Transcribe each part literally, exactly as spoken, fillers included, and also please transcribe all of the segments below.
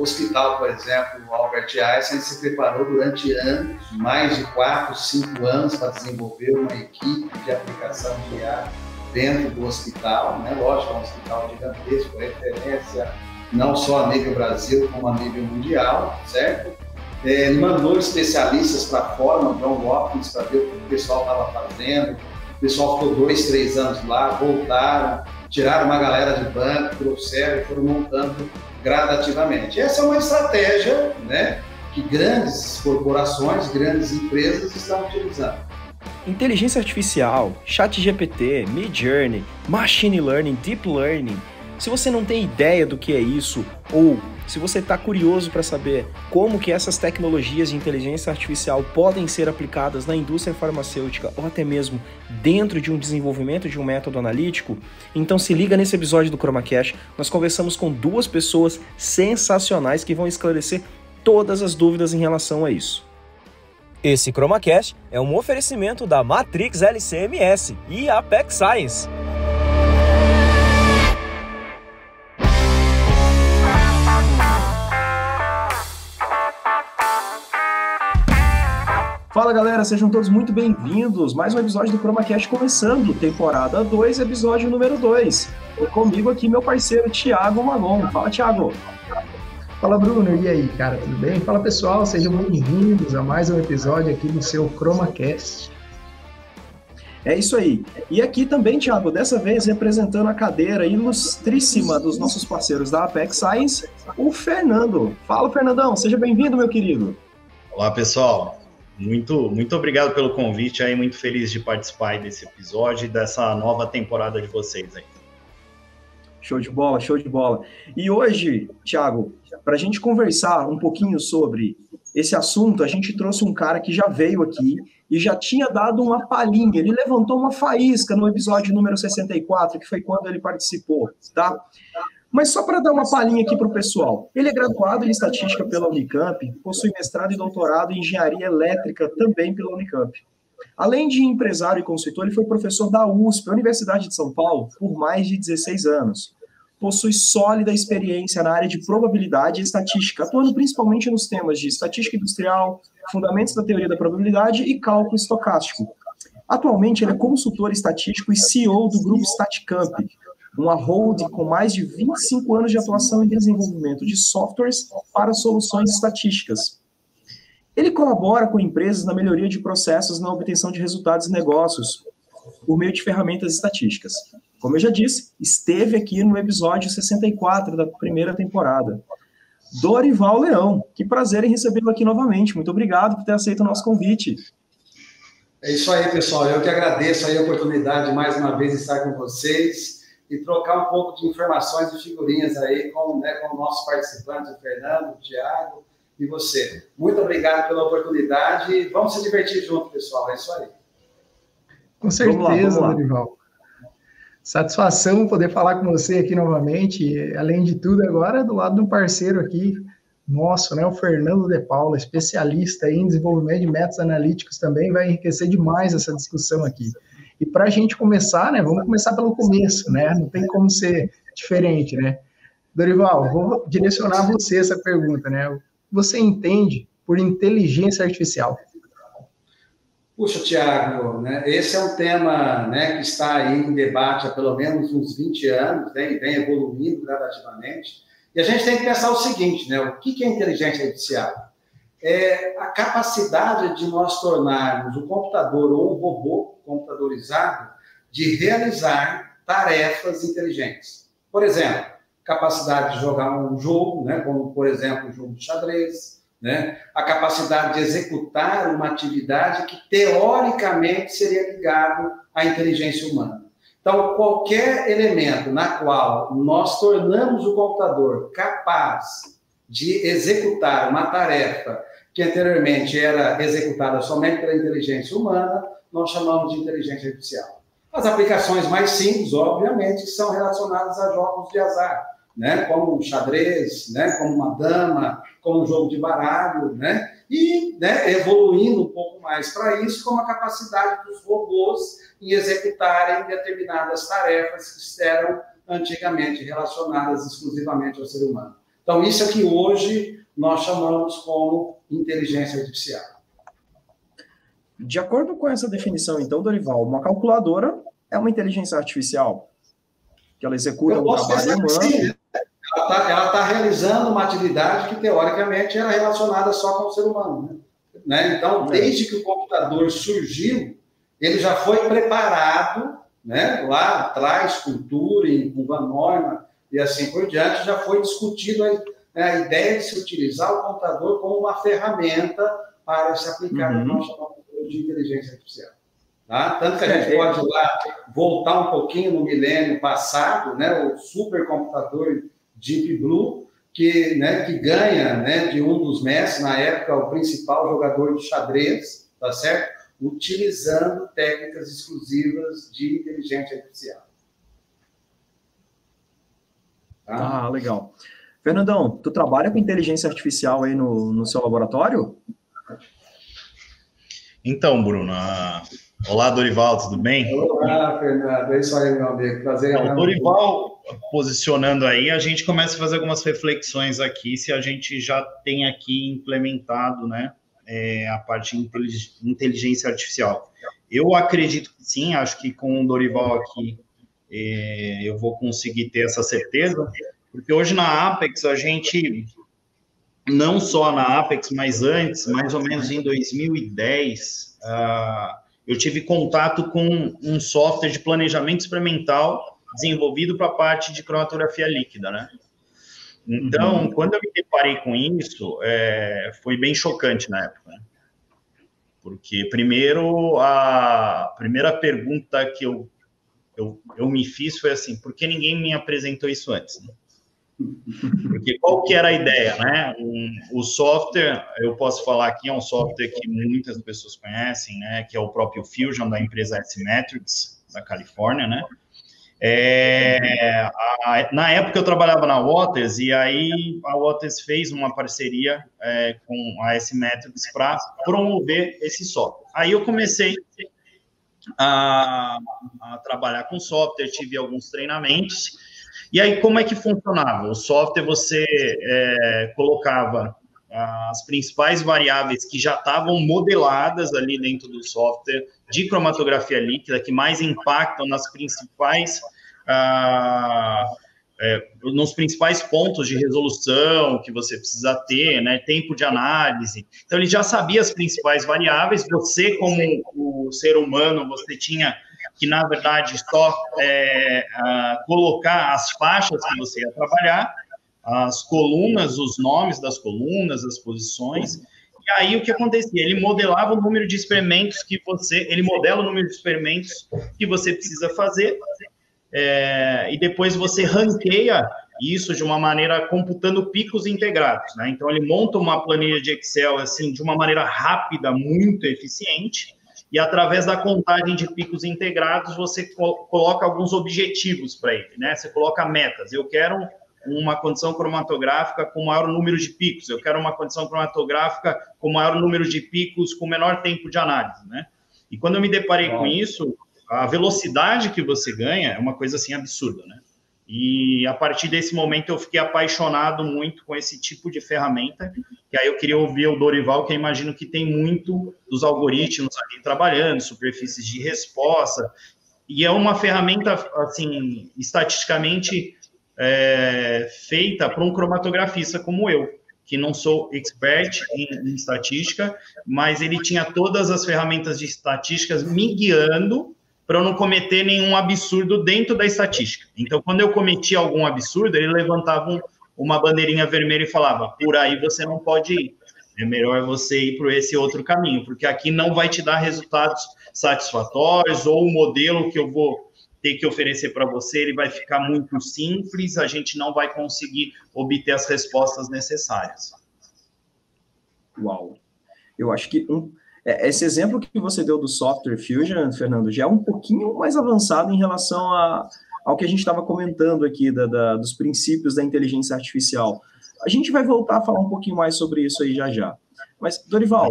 hospital, por exemplo, o Albert Einstein se preparou durante anos, mais de quatro, cinco anos, para desenvolver uma equipe de aplicação de I A dentro do hospital, né? Lógico, é um hospital gigantesco, referência não só a nível Brasil, como a nível mundial, certo? É, ele mandou especialistas para fora, no John Hopkins, para ver o que o pessoal estava fazendo. O pessoal ficou dois, três anos lá, voltaram, tiraram uma galera de banco, trouxeram e foram montando gradativamente. Essa é uma estratégia, né, que grandes corporações, grandes empresas estão utilizando. Inteligência artificial, ChatGPT, Midjourney, Machine Learning, Deep Learning. Se você não tem ideia do que é isso, ou se você está curioso para saber como que essas tecnologias de inteligência artificial podem ser aplicadas na indústria farmacêutica ou até mesmo dentro de um desenvolvimento de um método analítico, então se liga nesse episódio do ChromaCast. Nós conversamos com duas pessoas sensacionais que vão esclarecer todas as dúvidas em relação a isso. Esse ChromaCast é um oferecimento da Matrix L C M S e Apex Science. Fala galera, sejam todos muito bem-vindos. Mais um episódio do ChromaCast começando, temporada dois, episódio número dois. E comigo aqui meu parceiro Thiago Magon. Fala, Thiago. Fala, Bruno. E aí, cara, tudo bem? Fala, pessoal, sejam bem-vindos a mais um episódio aqui do seu ChromaCast. É isso aí. E aqui também, Thiago, dessa vez representando a cadeira ilustríssima dos nossos parceiros da Apex Science, o Fernando. Fala, Fernandão, seja bem-vindo, meu querido. Olá, pessoal. Muito, muito obrigado pelo convite aí, muito feliz de participar desse episódio e dessa nova temporada de vocês aí. Show de bola, show de bola. E hoje, Thiago, para a gente conversar um pouquinho sobre esse assunto, a gente trouxe um cara que já veio aqui e já tinha dado uma palhinha, ele levantou uma faísca no episódio número sessenta e quatro, que foi quando ele participou, tá? Mas só para dar uma palhinha aqui para o pessoal, ele é graduado em Estatística pela Unicamp, possui mestrado e doutorado em Engenharia Elétrica também pela Unicamp. Além de empresário e consultor, ele foi professor da U S P, a Universidade de São Paulo, por mais de dezesseis anos. Possui sólida experiência na área de probabilidade e estatística, atuando principalmente nos temas de estatística industrial, fundamentos da teoria da probabilidade e cálculo estocástico. Atualmente, ele é consultor estatístico e C E O do grupo Staticamp, uma holding com mais de vinte e cinco anos de atuação em desenvolvimento de softwares para soluções estatísticas. Ele colabora com empresas na melhoria de processos na obtenção de resultados e negócios por meio de ferramentas estatísticas. Como eu já disse, esteve aqui no episódio sessenta e quatro da primeira temporada. Dorival Leão, que prazer em recebê-lo aqui novamente. Muito obrigado por ter aceito o nosso convite. É isso aí, pessoal. Eu que agradeço aí a oportunidade de mais uma vez estar com vocês e trocar um pouco de informações e figurinhas aí com, né, com o nosso participante, o Fernando, o Thiago e você. Muito obrigado pela oportunidade e vamos se divertir junto, pessoal. É isso aí. Com certeza, Dorival. Satisfação poder falar com você aqui novamente. Além de tudo, agora do lado de um parceiro aqui nosso, né, o Fernando de Paula, especialista em desenvolvimento de métodos analíticos também, vai enriquecer demais essa discussão aqui. E para a gente começar, né, vamos começar pelo começo, né, não tem como ser diferente, né. Dorival, vou direcionar a você essa pergunta, né, você entende por inteligência artificial? Puxa, Thiago, né, esse é um tema, né, que está aí em debate há pelo menos uns vinte anos, vem, vem evoluindo gradativamente, e a gente tem que pensar o seguinte, né, o que é inteligência artificial? É a capacidade de nós tornarmos o computador ou um robô computadorizado de realizar tarefas inteligentes. Por exemplo, capacidade de jogar um jogo, né, como, por exemplo, um jogo de xadrez, né, a capacidade de executar uma atividade que, teoricamente, seria ligado à inteligência humana. Então, qualquer elemento na qual nós tornamos o computador capaz de executar uma tarefa que anteriormente era executada somente pela inteligência humana, nós chamamos de inteligência artificial. As aplicações mais simples, obviamente, são relacionadas a jogos de azar, né, como um xadrez, né, como uma dama, como um jogo de baralho, né, e, né, evoluindo um pouco mais para isso, como a capacidade dos robôs em executarem determinadas tarefas que eram antigamente relacionadas exclusivamente ao ser humano. Então, isso é que hoje nós chamamos como inteligência artificial. De acordo com essa definição, então, Dorival, uma calculadora é uma inteligência artificial que ela executa um trabalho humano. Sim, ela está ela tá realizando uma atividade que, teoricamente, era relacionada só com o ser humano. Né? Então, desde que o computador surgiu, ele já foi preparado, né? Lá atrás, com Turing, com Van Neumann e assim por diante, já foi discutido a, a ideia de se utilizar o computador como uma ferramenta para se aplicar uhum. no que nós chamamos de inteligência artificial. Tá? Tanto que a gente é, pode ir lá voltar um pouquinho no milênio passado, né? O supercomputador Deep Blue, que, né, que ganha, né, de um dos mestres, na época, o principal jogador de xadrez, tá certo? Utilizando técnicas exclusivas de inteligência artificial. Tá? Ah, legal. Fernandão, tu trabalha com inteligência artificial aí no, no seu laboratório? Então, Bruno, olá, Dorival, tudo bem? Olá, Fernando, é isso aí, meu amigo, prazer. Então, Dorival, posicionando aí, a gente começa a fazer algumas reflexões aqui, se a gente já tem aqui implementado, né, é, a parte de inteligência artificial. Eu acredito que sim, acho que com o Dorival aqui é, eu vou conseguir ter essa certeza, porque hoje na Apex a gente... não só na Apex, mas antes, mais ou menos em dois mil e dez, uh, eu tive contato com um software de planejamento experimental desenvolvido para a parte de cromatografia líquida, né? Então, uhum. quando eu me deparei com isso, é, foi bem chocante na época, né? Porque, primeiro, a primeira pergunta que eu, eu, eu me fiz foi assim, por que ninguém me apresentou isso antes, né? Porque qual que era a ideia, né? Um, o software, eu posso falar aqui, é um software que muitas pessoas conhecem, né? Que é o próprio Fusion da empresa Symmetrics, da Califórnia, né? É, a, na época eu trabalhava na Waters e aí a Waters fez uma parceria é, com a Symmetrics para promover esse software. Aí eu comecei a, a trabalhar com software, tive alguns treinamentos. E aí, como é que funcionava? O software, você é, colocava as principais variáveis que já estavam modeladas ali dentro do software de cromatografia líquida, que mais impactam nas principais, ah, é, nos principais pontos de resolução que você precisa ter, né? Tempo de análise. Então, ele já sabia as principais variáveis. Você, como o ser humano, você tinha... que, na verdade, só é, uh, colocar as faixas que você ia trabalhar, as colunas, os nomes das colunas, as posições, e aí o que acontecia? Ele modelava o número de experimentos que você, ele modela o número de experimentos que você precisa fazer, é, e depois você ranqueia isso de uma maneira computando picos integrados, né? Então, ele monta uma planilha de Excel, assim, de uma maneira rápida, muito eficiente, e através da contagem de picos integrados, você coloca alguns objetivos para ele, né? Você coloca metas. Eu quero uma condição cromatográfica com maior número de picos, eu quero uma condição cromatográfica com maior número de picos, com menor tempo de análise, né? E quando eu me deparei com isso, a velocidade que você ganha é uma coisa, assim, absurda, né? E a partir desse momento eu fiquei apaixonado muito com esse tipo de ferramenta, que aí eu queria ouvir o Dorival, que eu imagino que tem muito dos algoritmos ali trabalhando, superfícies de resposta, e é uma ferramenta, assim, estatisticamente é, feita para um cromatografista como eu, que não sou expert em, em estatística, mas ele tinha todas as ferramentas de estatísticas me guiando para eu não cometer nenhum absurdo dentro da estatística. Então, quando eu cometia algum absurdo, ele levantava um, uma bandeirinha vermelha e falava, por aí você não pode ir, é melhor você ir por esse outro caminho, porque aqui não vai te dar resultados satisfatórios, ou o modelo que eu vou ter que oferecer para você, ele vai ficar muito simples, a gente não vai conseguir obter as respostas necessárias. Uau! Eu acho que um... esse exemplo que você deu do software Fusion, Fernando, já é um pouquinho mais avançado em relação a, ao que a gente estava comentando aqui, da, da, dos princípios da inteligência artificial. A gente vai voltar a falar um pouquinho mais sobre isso aí já já. Mas, Dorival,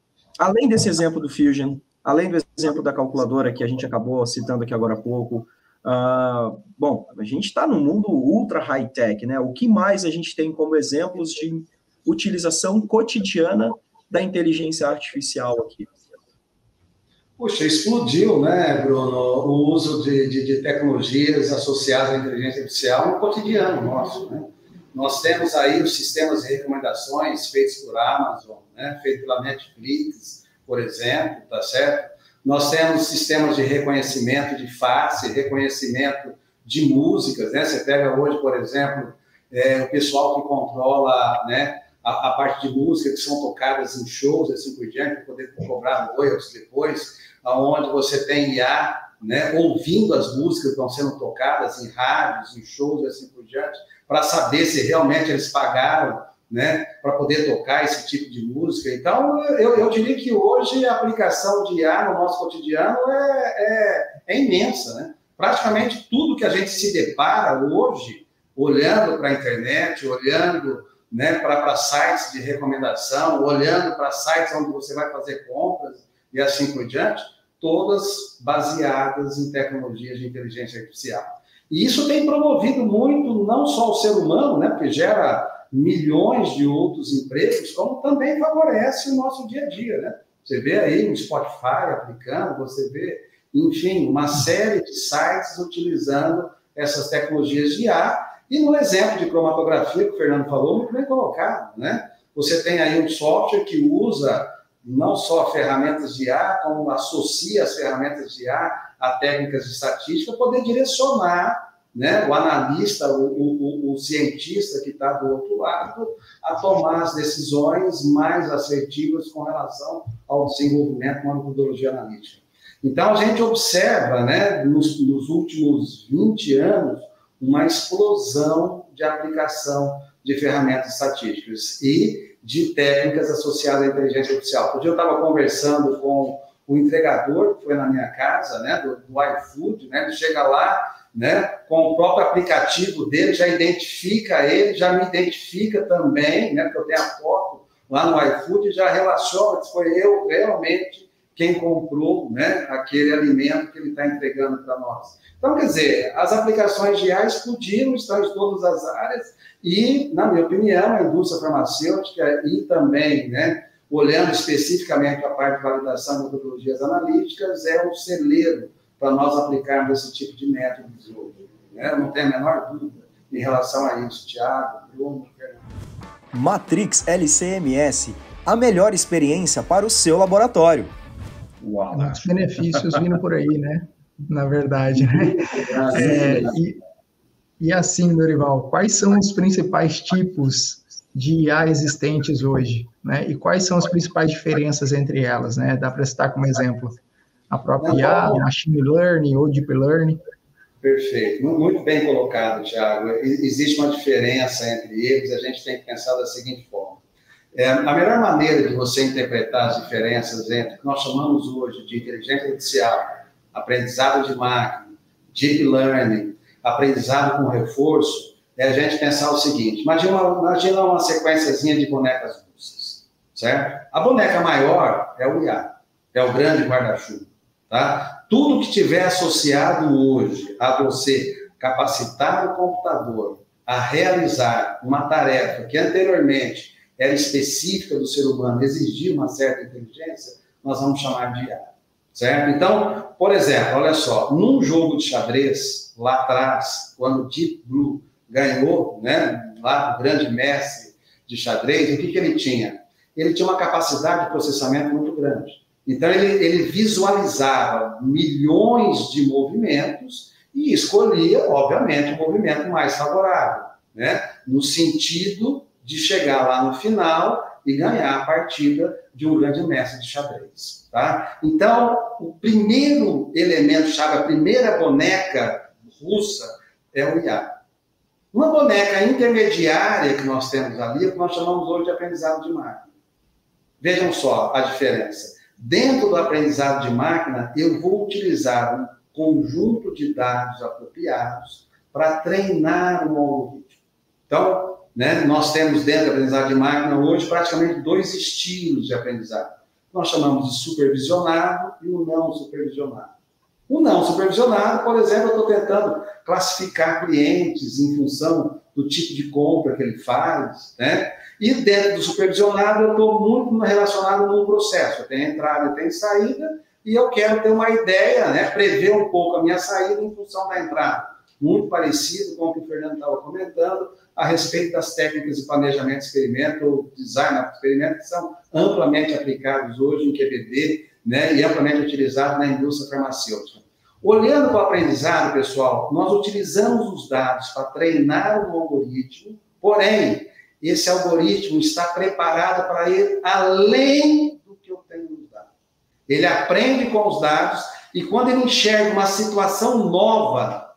além desse exemplo do Fusion, além do exemplo da calculadora que a gente acabou citando aqui agora há pouco, Uh, bom, a gente está num mundo ultra high-tech, né? O que mais a gente tem como exemplos de utilização cotidiana da inteligência artificial aqui? Puxa, explodiu, né, Bruno, o uso de, de, de tecnologias associadas à inteligência artificial no cotidiano nosso, né? Nós temos aí os sistemas de recomendações feitos por Amazon, né, feitos pela Netflix, por exemplo, tá certo? Nós temos sistemas de reconhecimento de face, reconhecimento de músicas, né? Você pega hoje, por exemplo, é, o pessoal que controla, né, a, a parte de música que são tocadas em shows, assim por diante, para poder cobrar royalties depois, onde você tem I A, né, ouvindo as músicas que estão sendo tocadas em rádios, em shows, assim por diante, para saber se realmente eles pagaram, né, para poder tocar esse tipo de música. Então, eu, eu diria que hoje a aplicação de I A no nosso cotidiano é, é, é imensa, né? Praticamente tudo que a gente se depara hoje, olhando para a internet, olhando, né, para sites de recomendação, olhando para sites onde você vai fazer compras e assim por diante, todas baseadas em tecnologias de inteligência artificial. E isso tem promovido muito, não só o ser humano, né, porque gera milhões de outros empregos, como também favorece o nosso dia a dia, né? Você vê aí o Spotify aplicando, você vê, enfim, uma série de sites utilizando essas tecnologias de I A, e no exemplo de cromatografia que o Fernando falou, muito bem colocado, né? Você tem aí um software que usa não só ferramentas de I A, como associa as ferramentas de I A a técnicas de estatística, poder direcionar, né, o analista, o, o, o cientista que está do outro lado, a tomar as decisões mais assertivas com relação ao desenvolvimento de uma metodologia analítica. Então, a gente observa, né, nos, nos últimos vinte anos, uma explosão de aplicação de ferramentas estatísticas e de técnicas associadas à inteligência artificial. Outro dia eu estava conversando com o entregador, que foi na minha casa, né, do, do iFood, né, ele chega lá, né, com o próprio aplicativo dele, já identifica ele, já me identifica também, né, porque eu tenho a foto lá no iFood e já relaciona se foi eu realmente quem comprou, né, aquele alimento que ele está entregando para nós. Então, quer dizer, as aplicações de I A explodiram, estão em todas as áreas e, na minha opinião, a indústria farmacêutica e também, né, olhando especificamente a parte de validação de metodologias analíticas, é um celeiro para nós aplicarmos esse tipo de métodos hoje, né? Não tenho a menor dúvida em relação a isso, Thiago, Bruno, Fernando. Matrix L C M S, a melhor experiência para o seu laboratório. Uau. Muitos benefícios vindo por aí, né? Na verdade, né? É, e, e assim, Dorival, quais são os principais tipos de I A existentes hoje, né? E quais são as principais diferenças entre elas, né? Dá para citar como exemplo a própria I A, Machine Learning ou Deep Learning. Perfeito, muito bem colocado, Thiago. Existe uma diferença entre eles, a gente tem que pensar da seguinte forma. É, a melhor maneira de você interpretar as diferenças entre o que nós chamamos hoje de inteligência artificial, aprendizado de máquina, Deep Learning, aprendizado com reforço, é a gente pensar o seguinte, imagina uma, imagina uma sequenciazinha de bonecas russas, certo? A boneca maior é o I A, é o grande guarda-chuva, tá? Tudo que tiver associado hoje a você capacitar o computador a realizar uma tarefa que anteriormente era específica do ser humano, exigia uma certa inteligência, nós vamos chamar de I A, certo? Então, por exemplo, olha só, num jogo de xadrez, lá atrás, quando Deep Blue ganhou, né, lá o grande mestre de xadrez, o que, que ele tinha? Ele tinha uma capacidade de processamento muito grande. Então, ele, ele visualizava milhões de movimentos e escolhia, obviamente, o movimento mais favorável, né, no sentido de chegar lá no final e ganhar a partida de um grande mestre de xadrez, tá? Então, o primeiro elemento-chave, a primeira boneca russa é o I A. Uma boneca intermediária que nós temos ali, é o que nós chamamos hoje de aprendizado de máquina. Vejam só a diferença. Dentro do aprendizado de máquina, eu vou utilizar um conjunto de dados apropriados para treinar um algoritmo. Então, né, nós temos dentro do aprendizado de máquina hoje praticamente dois estilos de aprendizado. Nós chamamos de supervisionado e o não supervisionado. O não supervisionado, por exemplo, eu estou tentando classificar clientes em função do tipo de compra que ele faz, né? E dentro do supervisionado, eu estou muito relacionado no processo. Eu tenho entrada, eu tenho saída, e eu quero ter uma ideia, né? Prever um pouco a minha saída em função da entrada. Muito parecido com o que o Fernando estava comentando a respeito das técnicas de planejamento de experimento, ou design de experimento, que são amplamente aplicados hoje em Q B D, né? E amplamente utilizados na indústria farmacêutica. Olhando para o aprendizado, pessoal, nós utilizamos os dados para treinar um algoritmo, porém, esse algoritmo está preparado para ir além do que eu tenho nos dados. Ele aprende com os dados e quando ele enxerga uma situação nova,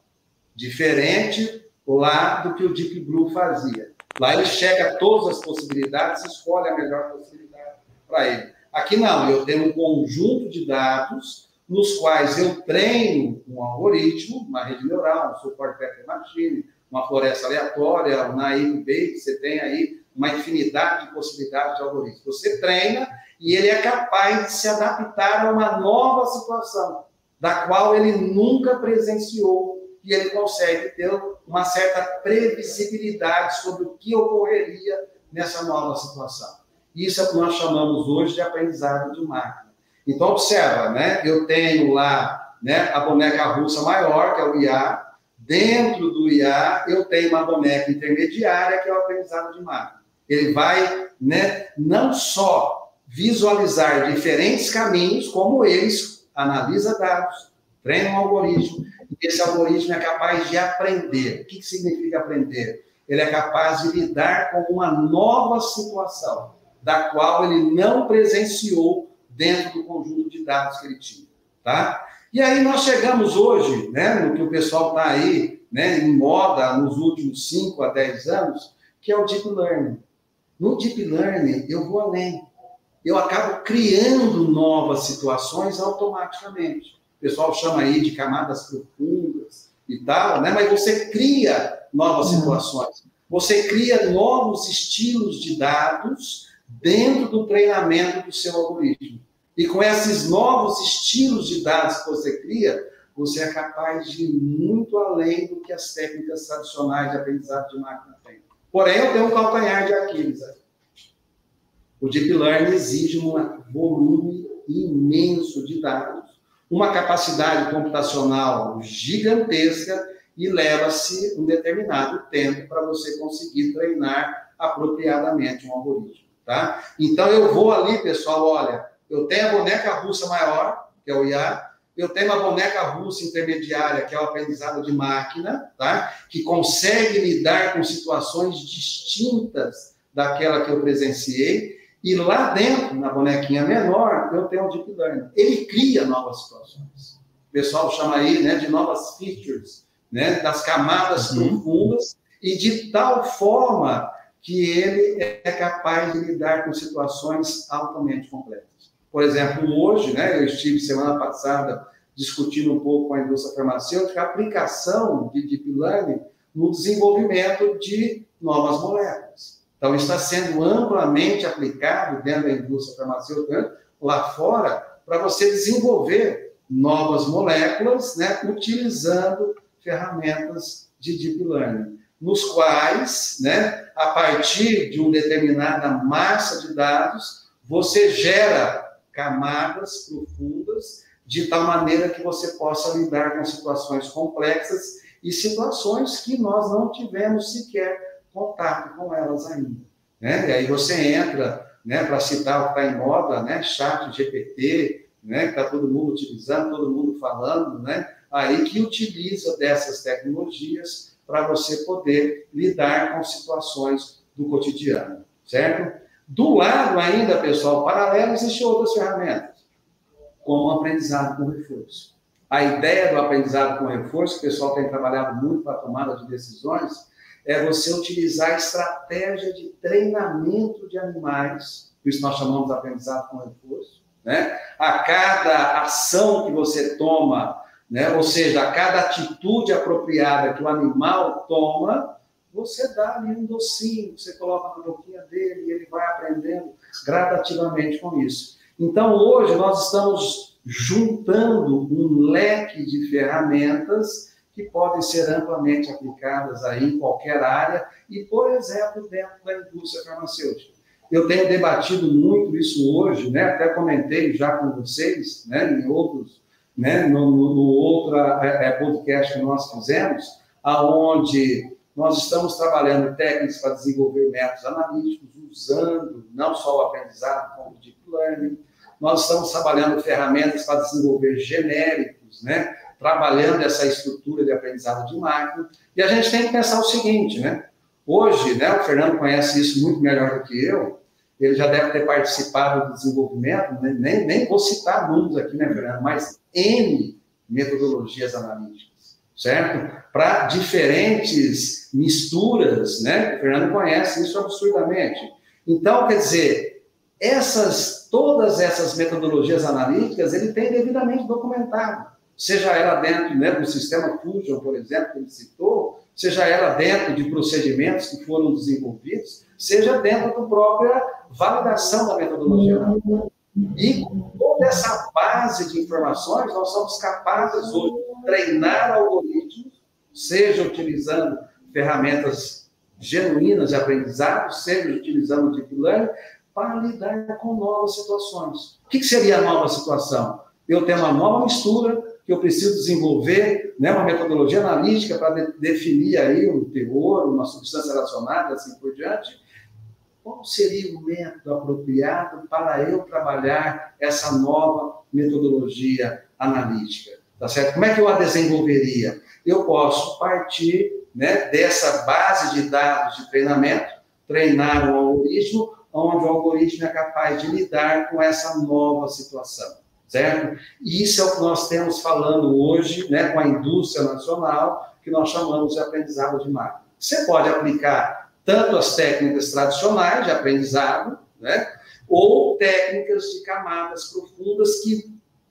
diferente lá do que o Deep Blue fazia. Lá ele chega todas as possibilidades e escolhe a melhor possibilidade para ele. Aqui não, eu tenho um conjunto de dados nos quais eu treino um algoritmo, uma rede neural, um support vector machine, uma floresta aleatória, um naive Bayes, você tem aí uma infinidade de possibilidades de algoritmos. Você treina e ele é capaz de se adaptar a uma nova situação, da qual ele nunca presenciou, e ele consegue ter uma certa previsibilidade sobre o que ocorreria nessa nova situação. Isso é o que nós chamamos hoje de aprendizado de máquina. Então, observa, né? Eu tenho lá, né, a boneca russa maior, que é o I A. Dentro do I A, eu tenho uma boneca intermediária, que é o aprendizado de máquina. Ele vai, né, não só visualizar diferentes caminhos, como eles analisa dados, treina um algoritmo, e esse algoritmo é capaz de aprender. O que significa aprender? Ele é capaz de lidar com uma nova situação, da qual ele não presenciou dentro do conjunto de dados que ele tinha, tá? E aí nós chegamos hoje, né, no que o pessoal está aí, né, em moda nos últimos cinco a dez anos, que é o Deep Learning. No Deep Learning, eu vou além. Eu acabo criando novas situações automaticamente. O pessoal chama aí de camadas profundas e tal, né, mas você cria novas situações. Você cria novos estilos de dados dentro do treinamento do seu algoritmo. E com esses novos estilos de dados que você cria, você é capaz de ir muito além do que as técnicas tradicionais de aprendizado de máquina têm. Porém, eu tenho um calcanhar de Aquiles. Né? O Deep Learning exige um volume imenso de dados, uma capacidade computacional gigantesca e leva-se um determinado tempo para você conseguir treinar apropriadamente um algoritmo. Tá? Então, eu vou ali, pessoal, olha, eu tenho a boneca russa maior, que é o I A, eu tenho uma boneca russa intermediária, que é o aprendizado de máquina, tá? Que consegue lidar com situações distintas daquela que eu presenciei, e lá dentro, na bonequinha menor, eu tenho o Deep Learning. Ele cria novas situações. O pessoal chama aí, né, de novas features, né, das camadas uhum. profundas, e de tal forma que ele é capaz de lidar com situações altamente complexas. Por exemplo, hoje, né, eu estive semana passada discutindo um pouco com a indústria farmacêutica a aplicação de Deep Learning no desenvolvimento de novas moléculas. Então, está sendo amplamente aplicado dentro da indústria farmacêutica, lá fora, para você desenvolver novas moléculas, né, utilizando ferramentas de Deep Learning, nos quais, né, a partir de uma determinada massa de dados, você gera camadas profundas, de tal maneira que você possa lidar com situações complexas e situações que nós não tivemos sequer contato com elas ainda. Né? E aí você entra, né, para citar o que está em moda, né, chat G P T, né, que está todo mundo utilizando, todo mundo falando, né, aí que utiliza dessas tecnologias para você poder lidar com situações do cotidiano, certo? Do lado ainda, pessoal, paralelo, existem outras ferramentas, como o aprendizado com reforço. A ideia do aprendizado com reforço, que o pessoal tem trabalhado muito para a tomada de decisões, é você utilizar a estratégia de treinamento de animais, por isso nós chamamos de aprendizado com reforço, né? A cada ação que você toma, né? Ou seja, a cada atitude apropriada que o animal toma, você dá ali um docinho, você coloca na boquinha dele e ele vai aprendendo gradativamente com isso. Então, hoje, nós estamos juntando um leque de ferramentas que podem ser amplamente aplicadas aí em qualquer área e, por exemplo, dentro da indústria farmacêutica. Eu tenho debatido muito isso hoje, né? Até comentei já com vocês, né? Em outros, né? No, no, no outro é, podcast que nós fizemos, aonde nós estamos trabalhando técnicas para desenvolver métodos analíticos, usando não só o aprendizado, como o deep learning. Nós estamos trabalhando ferramentas para desenvolver genéricos, né? Trabalhando essa estrutura de aprendizado de máquina. E a gente tem que pensar o seguinte, né? Hoje, né, o Fernando conhece isso muito melhor do que eu, ele já deve ter participado do desenvolvimento, né? nem, nem vou citar números aqui, né, Fernando, mas N metodologias analíticas, certo? Para diferentes misturas, né? O Fernando conhece isso absurdamente. Então, quer dizer, essas, todas essas metodologias analíticas, ele tem devidamente documentado. Seja ela dentro, né, do sistema Fusion, por exemplo, que ele citou, seja ela dentro de procedimentos que foram desenvolvidos, seja dentro da própria validação da metodologia analítica. E com toda essa base de informações, nós somos capazes hoje de treinar algoritmos, seja utilizando ferramentas genuínas de aprendizado, seja utilizando o deep learning, para lidar com novas situações. O que seria a nova situação? Eu tenho uma nova mistura, que eu preciso desenvolver, né, uma metodologia analítica para de, definir aí um teor, uma substância relacionada, e assim por diante. Qual seria o método apropriado para eu trabalhar essa nova metodologia analítica? Tá certo? Como é que eu a desenvolveria? Eu posso partir, né, dessa base de dados de treinamento, treinar um algoritmo, onde o algoritmo é capaz de lidar com essa nova situação. Certo? E isso é o que nós temos falando hoje, né, com a indústria nacional, que nós chamamos de aprendizado de máquina. Você pode aplicar tanto as técnicas tradicionais de aprendizado, né, ou técnicas de camadas profundas que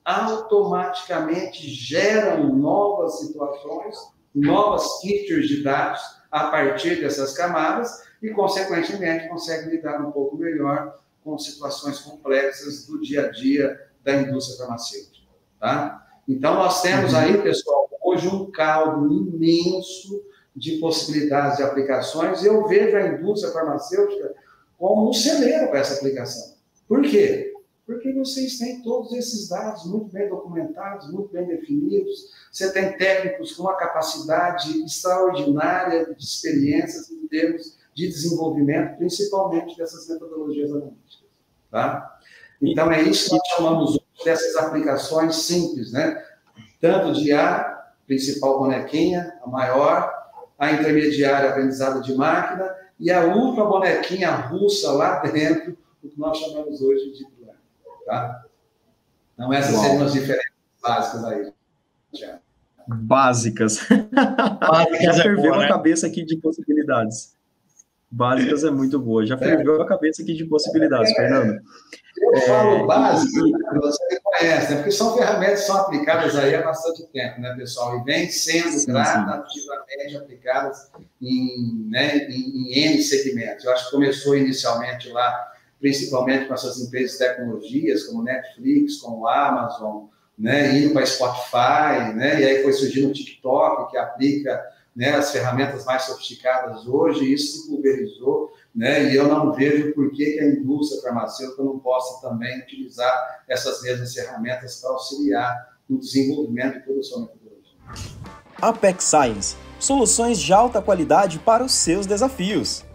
automaticamente geram novas situações, novas features de dados a partir dessas camadas e, consequentemente, conseguem lidar um pouco melhor com situações complexas do dia a dia da indústria farmacêutica, tá? Então, nós temos aí, pessoal, hoje um caldo imenso de possibilidades de aplicações e eu vejo a indústria farmacêutica como um celeiro para essa aplicação. Por quê? Porque vocês têm todos esses dados muito bem documentados, muito bem definidos, você tem técnicos com uma capacidade extraordinária de experiências em termos de desenvolvimento, principalmente dessas metodologias analíticas, tá? Então, é isso que nós chamamos dessas aplicações simples, né? Tanto de A, principal bonequinha, a maior, a intermediária, aprendizado de máquina, e a última bonequinha russa lá dentro, o que nós chamamos hoje de deep learning, tá? Então, essas Uau. seriam as diferenças básicas aí, Tiago. Básicas. Básicas. Já ferveu é boa, a né? cabeça aqui de possibilidades. Básicas é muito boa. Já ferveu a cabeça aqui de possibilidades, é, Fernando. Eu falo é, básico, e... você conhece, né? Porque são ferramentas que são aplicadas aí há bastante tempo, né, pessoal? E vêm sendo sim, gradativamente sim. aplicadas em, né, em, em N segmentos. Eu acho que começou inicialmente lá, principalmente com essas empresas de tecnologias, como Netflix, como Amazon, né, indo para Spotify, né, e aí foi surgindo o TikTok, que aplica, né, as ferramentas mais sofisticadas hoje, e isso se pulverizou, né, e eu não vejo por que, que a indústria farmacêutica não possa também utilizar essas mesmas ferramentas para auxiliar no desenvolvimento de toda a sua metodologia. Apex Science, soluções de alta qualidade para os seus desafios.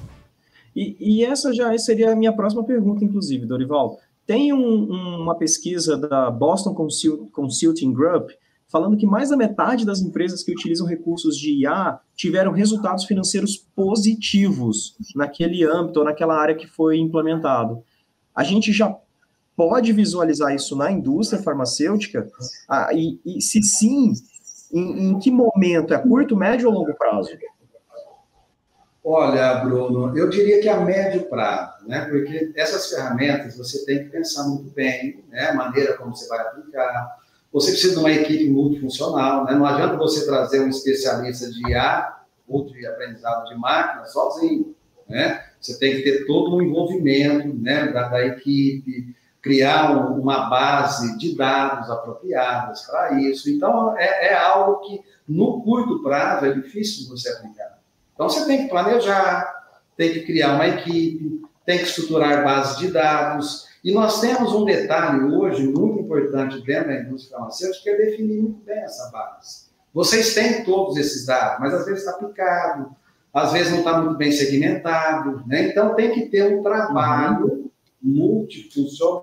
E, e essa já seria a minha próxima pergunta, inclusive, Dorival. Tem um, um, uma pesquisa da Boston Consulting Group falando que mais da metade das empresas que utilizam recursos de I A tiveram resultados financeiros positivos naquele âmbito ou naquela área que foi implementado. A gente já pode visualizar isso na indústria farmacêutica? Ah, e, e se sim, em, em que momento? É curto, médio ou longo prazo? Olha, Bruno, eu diria que a médio prazo, né? Porque essas ferramentas você tem que pensar muito bem, né? A maneira como você vai aplicar. Você precisa de uma equipe multifuncional, né? Não adianta você trazer um especialista de I A ou de aprendizado de máquina sozinho, né? Você tem que ter todo um envolvimento, né, da, da equipe, criar um, uma base de dados apropriadas para isso. Então, é, é algo que, no curto prazo, é difícil você aplicar. Então, você tem que planejar, tem que criar uma equipe, tem que estruturar bases de dados. E nós temos um detalhe hoje muito importante dentro da indústria farmacêutica, que é definir muito bem essa base. Vocês têm todos esses dados, mas às vezes está picado, às vezes não está muito bem segmentado, né? Então tem que ter um trabalho multifuncional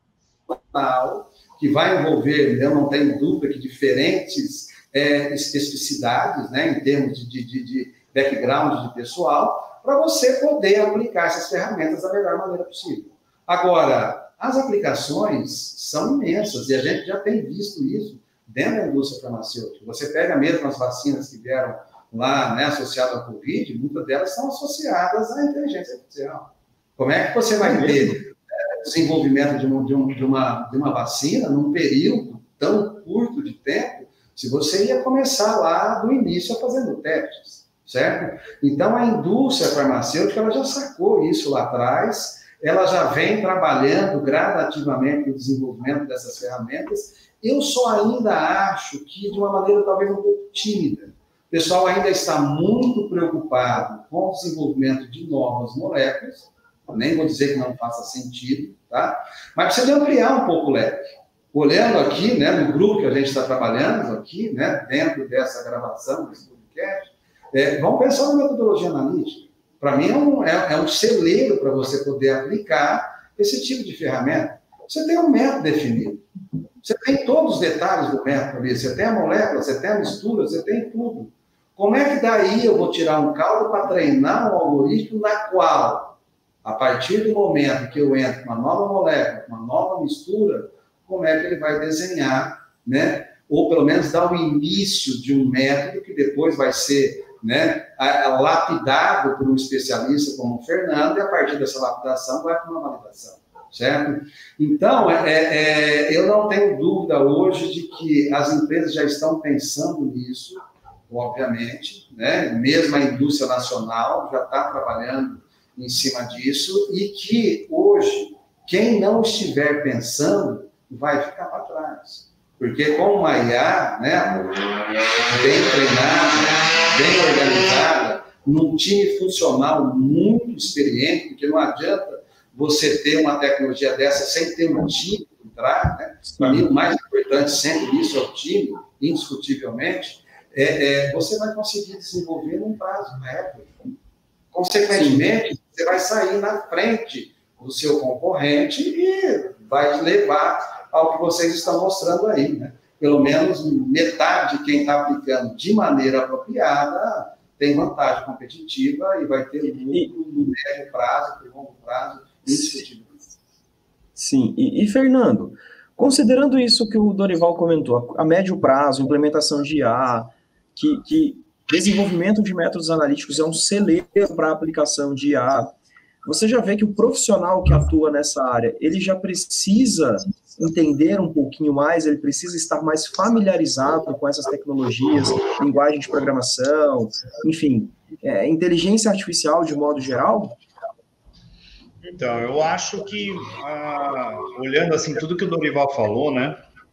que vai envolver, eu não tenho dúvida que diferentes é, especificidades, né, em termos de, de, de background de pessoal, para você poder aplicar essas ferramentas da melhor maneira possível. Agora, as aplicações são imensas, e a gente já tem visto isso dentro da indústria farmacêutica. Você pega mesmo as vacinas que vieram lá, né, associadas ao Covid, muitas delas são associadas à inteligência artificial. Como é que você vai ter é, desenvolvimento de, um, de, um, de, uma, de uma vacina num período tão curto de tempo, se você ia começar lá do início fazendo testes, certo? Então, a indústria farmacêutica ela já sacou isso lá atrás, ela já vem trabalhando gradativamente no desenvolvimento dessas ferramentas. Eu só ainda acho que de uma maneira talvez um pouco tímida. O pessoal ainda está muito preocupado com o desenvolvimento de novas moléculas, nem vou dizer que não faça sentido, tá? Mas precisa de ampliar um pouco o leque. Olhando aqui, né, no grupo que a gente está trabalhando aqui, né, dentro dessa gravação, desse podcast, é, vamos pensar na metodologia analítica. Para mim, é um, é, é um celeiro para você poder aplicar esse tipo de ferramenta. Você tem um método definido. Você tem todos os detalhes do método ali. Você tem a molécula, você tem a mistura, você tem tudo. Como é que daí eu vou tirar um cálculo para treinar um algoritmo na qual, a partir do momento que eu entro com uma nova molécula, uma nova mistura, como é que ele vai desenhar, né? Ou pelo menos dar o início de um método que depois vai ser, né, lapidado por um especialista como o Fernando, e a partir dessa lapidação vai para uma validação, certo? Então, é, é, eu não tenho dúvida hoje de que as empresas já estão pensando nisso, obviamente, né? Mesmo a indústria nacional já está trabalhando em cima disso, e que hoje, quem não estiver pensando, vai ficar para trás. Porque com uma I A, né, bem treinada, bem organizada, num time funcional muito experiente, porque não adianta você ter uma tecnologia dessa sem ter um time por trás, né? Para mim, o mais importante sempre isso é o time, indiscutivelmente, é, é, você vai conseguir desenvolver num prazo recorde. Consequentemente, Sim. você vai sair na frente do seu concorrente e vai levar ao que vocês estão mostrando aí, né? Pelo menos metade de quem está aplicando de maneira apropriada tem vantagem competitiva e vai ter lucro no médio prazo, no longo prazo, indiscutível. Sim, e, e Fernando, considerando isso que o Dorival comentou, a médio prazo, implementação de I A, que, que desenvolvimento de métodos analíticos é um celeiro para a aplicação de I A, você já vê que o profissional que atua nessa área, ele já precisa entender um pouquinho mais, ele precisa estar mais familiarizado com essas tecnologias, linguagem de programação, enfim, é, inteligência artificial de modo geral? Então, eu acho que, ah, olhando assim, tudo que o Dorival falou, né,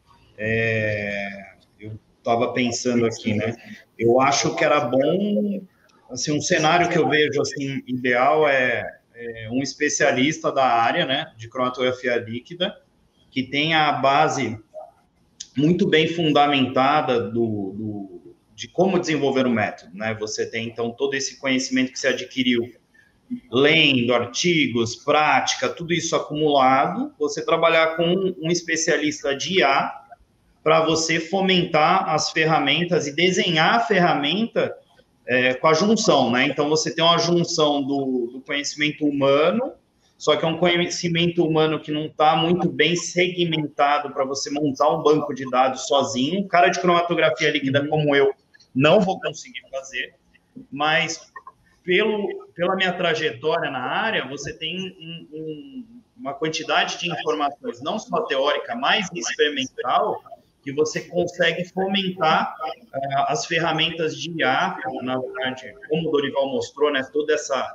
é, eu estava pensando aqui, né, eu acho que era bom, assim, um cenário que eu vejo, assim, ideal é, é um especialista da área, né, de cromatografia líquida, que tenha a base muito bem fundamentada do, do, de como desenvolver o método, né, você tem, então, todo esse conhecimento que você adquiriu lendo artigos, prática, tudo isso acumulado, você trabalhar com um especialista de I A para você fomentar as ferramentas e desenhar a ferramenta é, com a junção, né? Então, você tem uma junção do, do conhecimento humano, só que é um conhecimento humano que não está muito bem segmentado para você montar um banco de dados sozinho. Um cara de cromatografia líquida como eu não vou conseguir fazer, mas Pelo, pela minha trajetória na área, você tem um, um, uma quantidade de informações, não só teórica, mas experimental, que você consegue fomentar uh, as ferramentas de I A, na verdade, como o Dorival mostrou, né, toda essa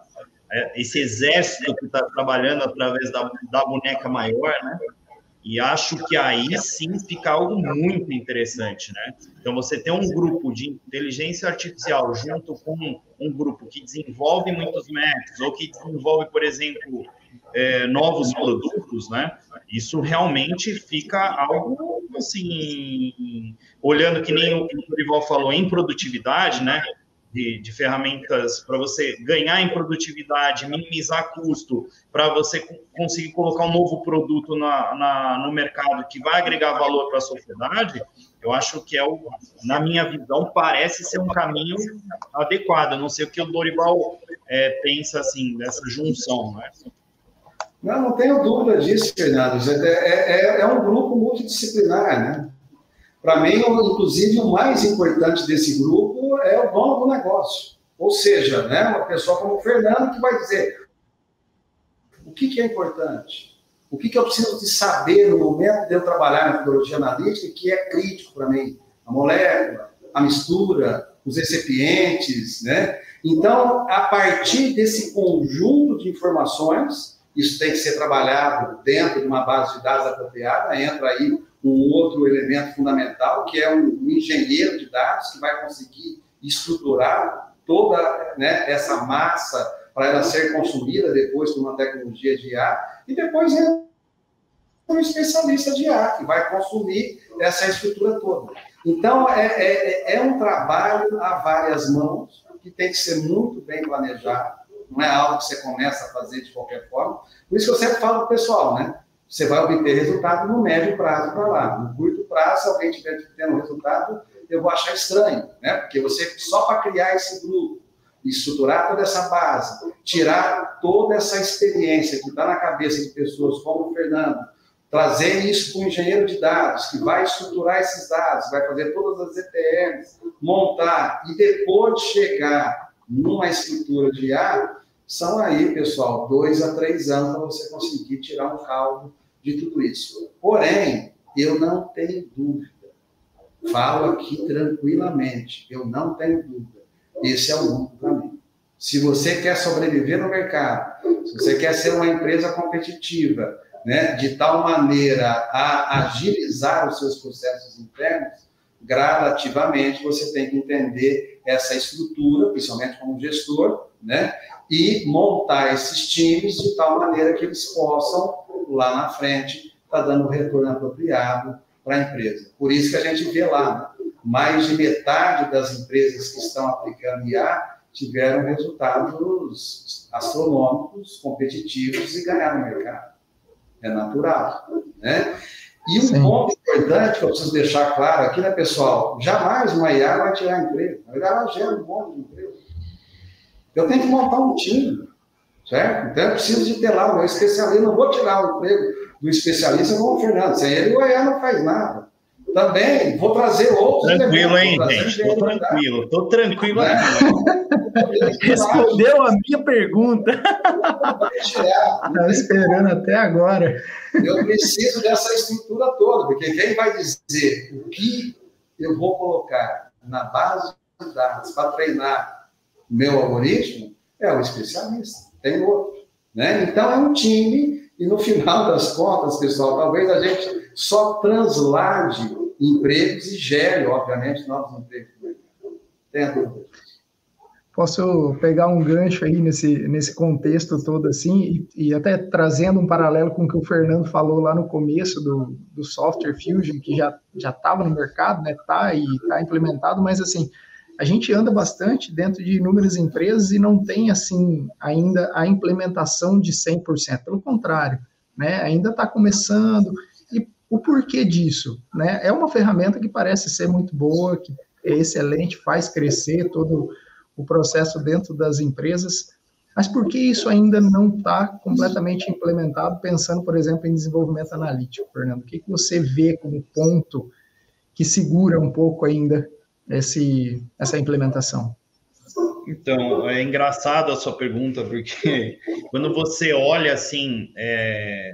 esse exército que está trabalhando através da, da boneca maior, né? E acho que aí sim fica algo muito interessante, né? Então, você tem um grupo de inteligência artificial junto com um grupo que desenvolve muitos métodos, ou que desenvolve, por exemplo, é, novos produtos, né? Isso realmente fica algo, assim, olhando que nem o Dorival falou, em produtividade, né? De, de ferramentas para você ganhar em produtividade, minimizar custo, para você conseguir colocar um novo produto na, na, no mercado que vai agregar valor para a sociedade, eu acho que é, o, na minha visão, parece ser um caminho adequado. Eu não sei o que o Dorival é, pensa, assim, dessa junção, né? Não, não tenho dúvida disso, Fernando. É, é, é um grupo multidisciplinar, né? Para mim, inclusive, o mais importante desse grupo é o dono do negócio. Ou seja, né, uma pessoa como o Fernando que vai dizer o que, que é importante, o que, que eu preciso de saber no momento de eu trabalhar na metodologia analítica que é crítico para mim. A molécula, a mistura, os recipientes, né? Então, a partir desse conjunto de informações, isso tem que ser trabalhado dentro de uma base de dados apropriada, entra aí um outro elemento fundamental, que é um engenheiro de dados que vai conseguir estruturar toda, né, essa massa para ela ser consumida depois por uma tecnologia de I A, e depois é um especialista de I A que vai consumir essa estrutura toda. Então, é, é, é um trabalho a várias mãos, que tem que ser muito bem planejado, não é algo que você começa a fazer de qualquer forma. Por isso que eu sempre falo para o pessoal, né? Você vai obter resultado no médio prazo para lá. No curto prazo, se alguém estiver tendo resultado, eu vou achar estranho, né? Porque você, só para criar esse grupo, estruturar toda essa base, tirar toda essa experiência que está na cabeça de pessoas como o Fernando, trazer isso para um engenheiro de dados, que vai estruturar esses dados, vai fazer todas as E T Ms, montar, e depois chegar numa estrutura de I A, são aí, pessoal, dois a três anos para você conseguir tirar um caldo de tudo isso. Porém, eu não tenho dúvida, falo aqui tranquilamente, eu não tenho dúvida, esse é o único caminho. Se você quer sobreviver no mercado, se você quer ser uma empresa competitiva, né, de tal maneira a agilizar os seus processos internos, gradativamente você tem que entender essa estrutura, principalmente como gestor, né, e montar esses times de tal maneira que eles possam, lá na frente, estar tá dando o retorno apropriado para a empresa. Por isso que a gente vê lá, né, mais de metade das empresas que estão aplicando I A tiveram resultados astronômicos, competitivos e ganharam no mercado. É natural, né? E um Sim. ponto importante que eu preciso deixar claro aqui, né, pessoal? Jamais uma I A vai tirar emprego. Na verdade, ela gera um monte de emprego. Eu tenho que montar um time, certo? Então, eu preciso de ter lá o meu especialista. Não vou tirar o emprego do especialista como o Fernando. Sem ele, o I A não faz nada. Também vou trazer outros... Tranquilo, hein, gente? Estou tranquilo. Estou tranquilo aqui. Respondeu a minha pergunta. Estava esperando até agora. Eu preciso dessa estrutura toda, porque quem vai dizer o que eu vou colocar na base de dados para treinar o meu algoritmo é o especialista, tem outro, né? Então é um time, e no final das contas, pessoal, talvez a gente só translade empregos e gere, obviamente, novos empregos. Tem a dúvida. Posso pegar um gancho aí nesse, nesse contexto todo, assim, e, e até trazendo um paralelo com o que o Fernando falou lá no começo do, do Software Fusion, que já já estava no mercado, né, tá e está implementado, mas, assim, a gente anda bastante dentro de inúmeras empresas e não tem, assim, ainda a implementação de cem por cento, pelo contrário, né, ainda está começando, e o porquê disso, né, é uma ferramenta que parece ser muito boa, que é excelente, faz crescer todo o processo dentro das empresas, mas por que isso ainda não está completamente implementado, pensando, por exemplo, em desenvolvimento analítico, Fernando? O que, que você vê como ponto que segura um pouco ainda esse, essa implementação? Então, é engraçado a sua pergunta, porque quando você olha, assim, é,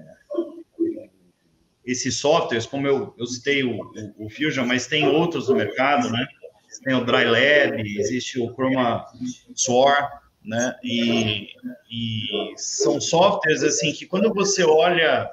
esses softwares, como eu, eu citei o, o, o Fusion, mas tem outros no mercado, né? Tem o DryLab, existe o Chroma Sword, né? E, e são softwares assim que quando você olha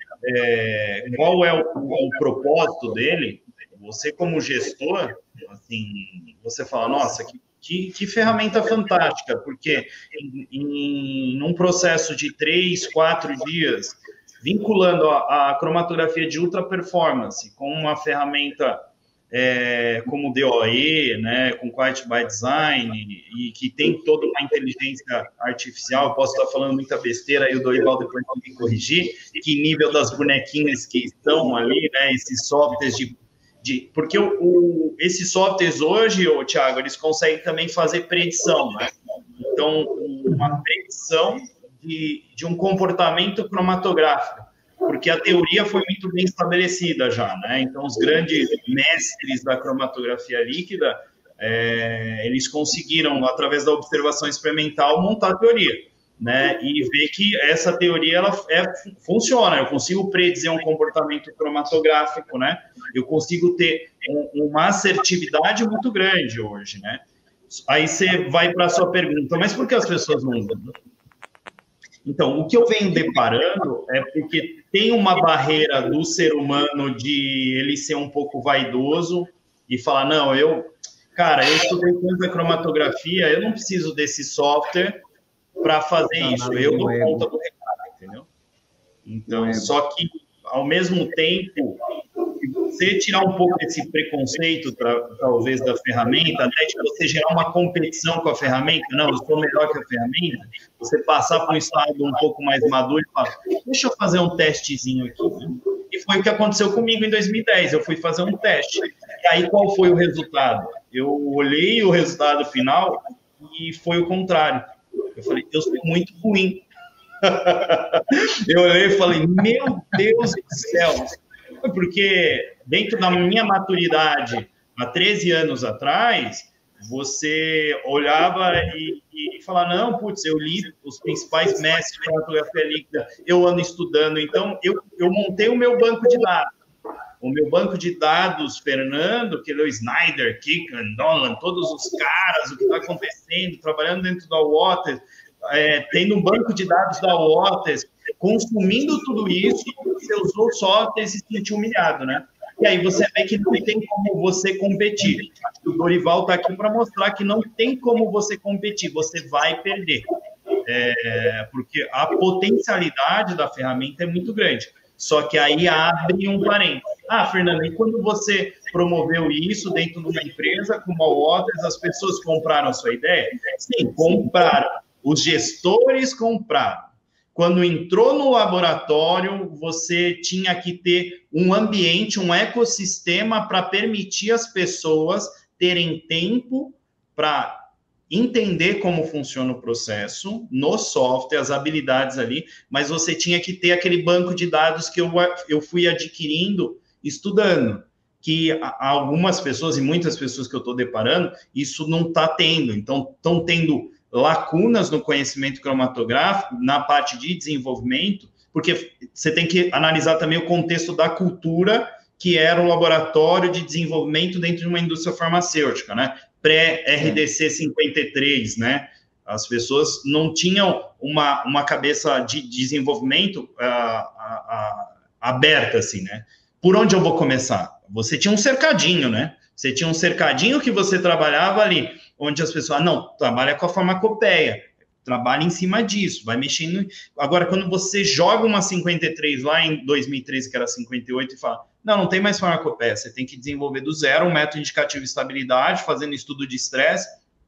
é, qual é o, o propósito dele, você como gestor, assim, você fala, nossa, que, que, que ferramenta fantástica, porque em, em num processo de três, quatro dias, vinculando a, a cromatografia de ultra performance com uma ferramenta é, como o D O E, né, com Quiet by Design, e que tem toda uma inteligência artificial, eu posso estar falando muita besteira, aí o Dorival depois vai me corrigir, que nível das bonequinhas que estão ali, né, esses softwares de... de porque o, o, esses softwares hoje, ô, Thiago, eles conseguem também fazer predição, né? Então, uma predição de, de um comportamento cromatográfico, porque a teoria foi muito bem estabelecida já, né? Então, os grandes mestres da cromatografia líquida, é, eles conseguiram, através da observação experimental, montar a teoria, né? E ver que essa teoria, ela é, funciona, eu consigo predizer um comportamento cromatográfico, né? Eu consigo ter um, uma assertividade muito grande hoje, né? Aí você vai para a sua pergunta, mas por que as pessoas não usam? Então, o que eu venho deparando é porque tem uma barreira do ser humano de ele ser um pouco vaidoso e falar, não, eu, cara, eu estudei tanta cromatografia, eu não preciso desse software para fazer não, isso, eu dou conta do recado, entendeu? Então, só que, ao mesmo tempo, se você tirar um pouco esse preconceito, pra, talvez, da ferramenta, né, de você gerar uma competição com a ferramenta, não, eu sou melhor que a ferramenta, você passar para um estado um pouco mais maduro e falar, deixa eu fazer um testezinho aqui. Né? E foi o que aconteceu comigo em dois mil e dez, eu fui fazer um teste. E aí, qual foi o resultado? Eu olhei o resultado final e foi o contrário. Eu falei, eu sou muito ruim. Eu olhei e falei, meu Deus do céu, porque dentro da minha maturidade, há treze anos atrás, você olhava e, e falava, não, putz, eu li os principais mestres de cromatografia líquida, eu ando estudando, então eu, eu montei o meu banco de dados. O meu banco de dados, Fernando, que é o Snyder, Kicker, Dolan, todos os caras, o que está acontecendo, trabalhando dentro da Waters, é, tendo um banco de dados da Waters, consumindo tudo isso, você usou software e se sentiu humilhado, né? E aí você vê que não tem como você competir. O Dorival está aqui para mostrar que não tem como você competir, você vai perder. É, porque a potencialidade da ferramenta é muito grande. Só que aí abre um parênteses. Ah, Fernando, e quando você promoveu isso dentro de uma empresa como a Waters, as pessoas compraram a sua ideia? Sim, compraram. Os gestores compraram. Quando entrou no laboratório, você tinha que ter um ambiente, um ecossistema para permitir as pessoas terem tempo para entender como funciona o processo no software, as habilidades ali, mas você tinha que ter aquele banco de dados que eu, eu fui adquirindo estudando, que algumas pessoas e muitas pessoas que eu estou deparando, isso não está tendo. Então, estão tendo lacunas no conhecimento cromatográfico, na parte de desenvolvimento, porque você tem que analisar também o contexto da cultura, que era um laboratório de desenvolvimento dentro de uma indústria farmacêutica, né? Pré-R D C cinquenta e três, né? As pessoas não tinham uma, uma cabeça de desenvolvimento uh, uh, uh, aberta, assim, né? Por onde eu vou começar? Você tinha um cercadinho, né? Você tinha um cercadinho que você trabalhava ali, onde as pessoas, ah, não, trabalha com a farmacopeia, trabalha em cima disso, vai mexendo. Agora, quando você joga uma cinquenta e três lá em dois mil e treze, que era cinquenta e oito, e fala, não, não tem mais farmacopeia, você tem que desenvolver do zero um método indicativo de estabilidade, fazendo estudo de estresse,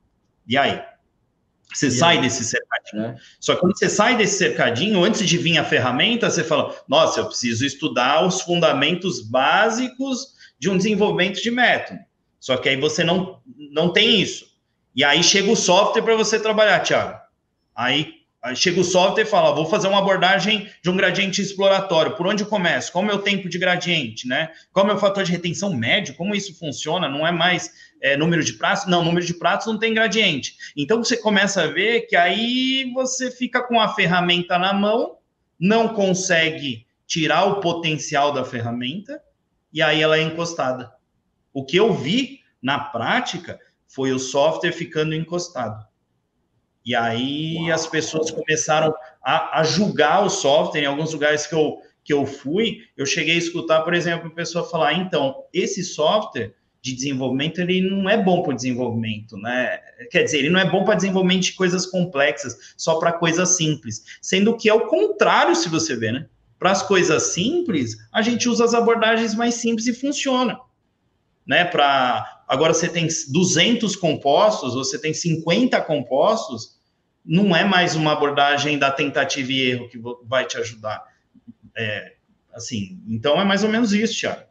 e aí? Você e sai aí? desse cercadinho. É. Só que quando você sai desse cercadinho, antes de vir a ferramenta, você fala, nossa, eu preciso estudar os fundamentos básicos de um desenvolvimento de método. Só que aí você não, não tem isso. E aí chega o software para você trabalhar, Thiago. Aí, aí chega o software e fala, vou fazer uma abordagem de um gradiente exploratório. Por onde eu começo? Qual é o meu tempo de gradiente, né? Qual é o meu fator de retenção médio? Como isso funciona? Não é mais é, número de pratos? Não, número de pratos não tem gradiente. Então, você começa a ver que aí você fica com a ferramenta na mão, não consegue tirar o potencial da ferramenta, e aí ela é encostada. O que eu vi na prática foi o software ficando encostado. E aí as pessoas começaram a, a julgar o software. Em alguns lugares que eu, que eu fui, eu cheguei a escutar, por exemplo, a pessoa falar, então, esse software de desenvolvimento, ele não é bom para o desenvolvimento, né? Quer dizer, ele não é bom para desenvolvimento de coisas complexas, só para coisas simples. Sendo que é o contrário, se você ver, né? Para as coisas simples, a gente usa as abordagens mais simples e funciona. Né? Pra... Agora, você tem duzentos compostos, você tem cinquenta compostos, não é mais uma abordagem da tentativa e erro que vai te ajudar. É, assim, então, é mais ou menos isso, Thiago.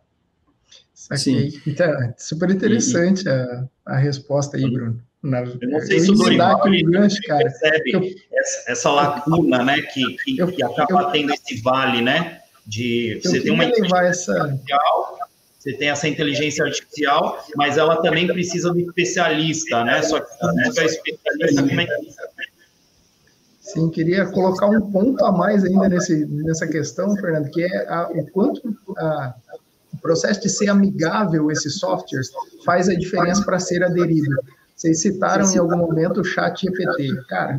Sim. Então, super interessante a, a resposta aí, Bruno. Na, eu não sei eu se o Dorival percebe eu, essa, essa lacuna, né, que, que, eu, que acaba eu, tendo esse vale, né, de você tem uma inteligência essa... artificial, você tem essa inteligência artificial, mas ela também precisa de especialista, né, só que se tiver especialista, como é que é? Sim, queria colocar um ponto a mais ainda nesse, nessa questão, Fernando, que é a, o quanto a o processo de ser amigável esses softwares faz a diferença para ser aderido. Vocês citaram em algum momento o chat G P T. Cara,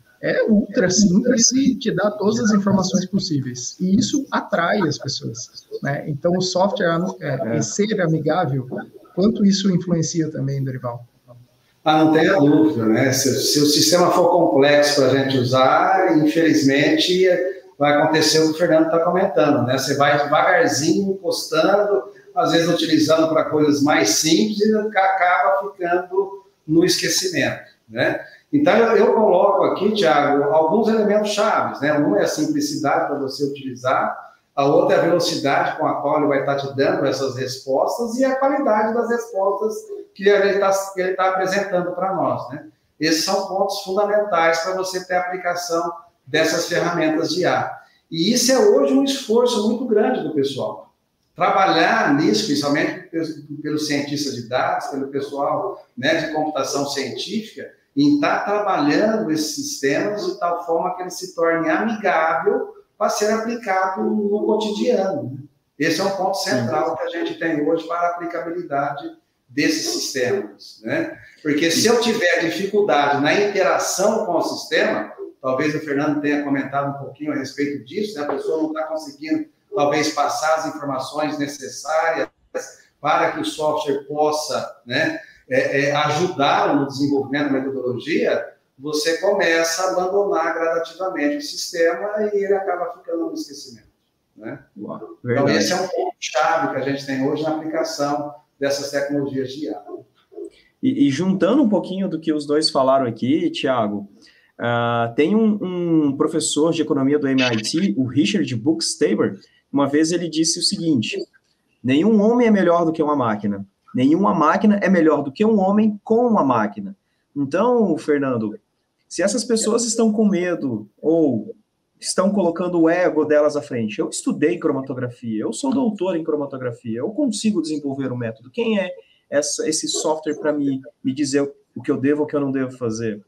é ultra simples e te dá todas as informações possíveis. E isso atrai as pessoas. Né? Então, o software é, é, ser amigável, quanto isso influencia também, Dorival? Ah, não tenha dúvida, né? Se, se o sistema for complexo para a gente usar, infelizmente... vai acontecer o que o Fernando está comentando, né? Você vai devagarzinho, postando, às vezes utilizando para coisas mais simples e acaba ficando no esquecimento, né? Então, eu, eu coloco aqui, Thiago, alguns elementos chaves, né? Um é a simplicidade para você utilizar, a outra é a velocidade com a qual ele vai estar te dando essas respostas e a qualidade das respostas que ele está ele tá apresentando para nós, né? Esses são pontos fundamentais para você ter a aplicação dessas ferramentas de I A. E isso é hoje um esforço muito grande do pessoal. Trabalhar nisso, principalmente pelos cientistas de dados, pelo pessoal, né, de computação científica, em estar trabalhando esses sistemas de tal forma que ele se torne amigável para ser aplicado no cotidiano. Né? Esse é um ponto central que a gente tem hoje para a aplicabilidade desses sistemas. Né? Porque se eu tiver dificuldade na interação com o sistema, talvez o Fernando tenha comentado um pouquinho a respeito disso, né? A pessoa não está conseguindo, talvez, passar as informações necessárias para que o software possa, né, é, é, ajudar no desenvolvimento da metodologia, você começa a abandonar gradativamente o sistema e ele acaba ficando no esquecimento. Né? Uau, então, esse é um ponto-chave que a gente tem hoje na aplicação dessas tecnologias de I A. E, e juntando um pouquinho do que os dois falaram aqui, Thiago, Uh, tem um, um professor de economia do M I T, o Richard Buxteber, uma vez ele disse o seguinte: nenhum homem é melhor do que uma máquina, nenhuma máquina é melhor do que um homem com uma máquina. Então, Fernando, se essas pessoas estão com medo ou estão colocando o ego delas à frente, eu estudei cromatografia, eu sou doutor em cromatografia, eu consigo desenvolver um método, quem é essa, esse software para me, me dizer o que eu devo ou o que eu não devo fazer?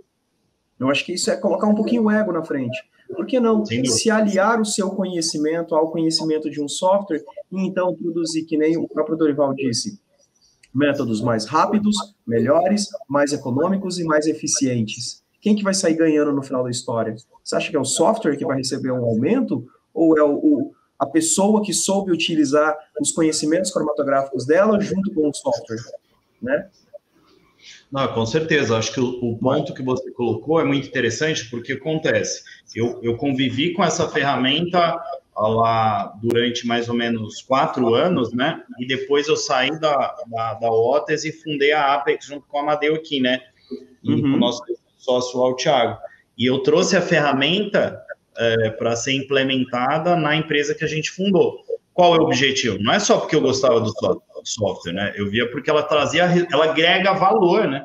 Eu acho que isso é colocar um pouquinho o ego na frente. Por que não se aliar o seu conhecimento ao conhecimento de um software e então produzir, que nem o próprio Dorival disse, métodos mais rápidos, melhores, mais econômicos e mais eficientes? Quem que vai sair ganhando no final da história? Você acha que é o software que vai receber um aumento? Ou é o, o, a pessoa que soube utilizar os conhecimentos cromatográficos dela junto com o software? Né? Não, com certeza. Acho que o, o ponto que você colocou é muito interessante, porque acontece. Eu, eu convivi com essa ferramenta lá durante mais ou menos quatro anos, né? E depois eu saí da, da, da Otis e fundei a Apex junto com a Amadeu aqui, né? E uhum. com o nosso sócio lá, o Thiago. E eu trouxe a ferramenta é, para ser implementada na empresa que a gente fundou. Qual é o objetivo? Não é só porque eu gostava do software, né? Eu via porque ela trazia, ela agrega valor, né?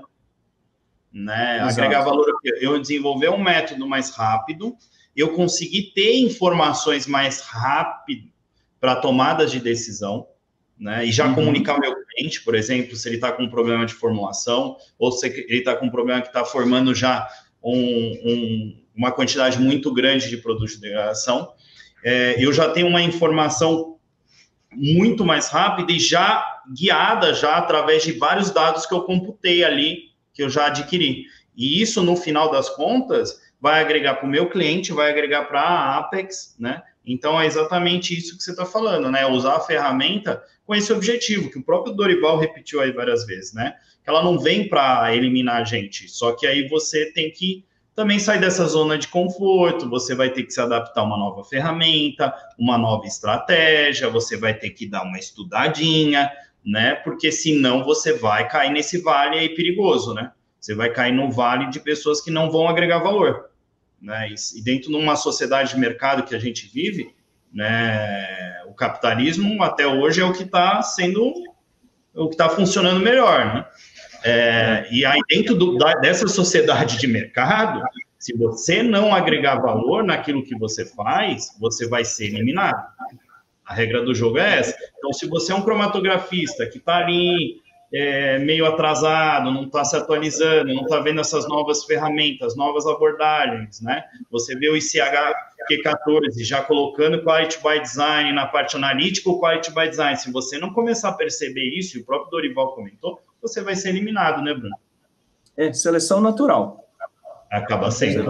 né? Agrega valor. Eu desenvolver um método mais rápido, eu consegui ter informações mais rápido para tomadas de decisão, né? E já uhum. comunicar ao meu cliente, por exemplo, se ele está com um problema de formulação, ou se ele está com um problema que está formando já um, um, uma quantidade muito grande de produtos de degradação. É, eu já tenho uma informação muito mais rápida e já guiada já através de vários dados que eu computei ali, que eu já adquiri. E isso, no final das contas, vai agregar para o meu cliente, vai agregar para a Apex, né? Então, é exatamente isso que você está falando, né? Usar a ferramenta com esse objetivo, que o próprio Dorival repetiu aí várias vezes, né? Que ela não vem para eliminar a gente, só que aí você tem que também sair dessa zona de conforto, você vai ter que se adaptar a uma nova ferramenta, uma nova estratégia, você vai ter que dar uma estudadinha, né? Porque senão você vai cair nesse vale aí perigoso, né? Você vai cair no vale de pessoas que não vão agregar valor, né? E dentro de uma sociedade de mercado que a gente vive, né? O capitalismo até hoje é o que está sendo, o que está funcionando melhor, né? É, e aí, dentro do, da, dessa sociedade de mercado, se você não agregar valor naquilo que você faz, você vai ser eliminado. A regra do jogo é essa. Então, se você é um cromatografista que está ali é, meio atrasado, não está se atualizando, não está vendo essas novas ferramentas, novas abordagens, né? Você vê o I C H Q quatorze já colocando Quality by Design na parte analítica ou Quality by Design. Se você não começar a perceber isso, e o próprio Dorival comentou, você vai ser eliminado, né, Bruno? É, seleção natural. Acaba sendo.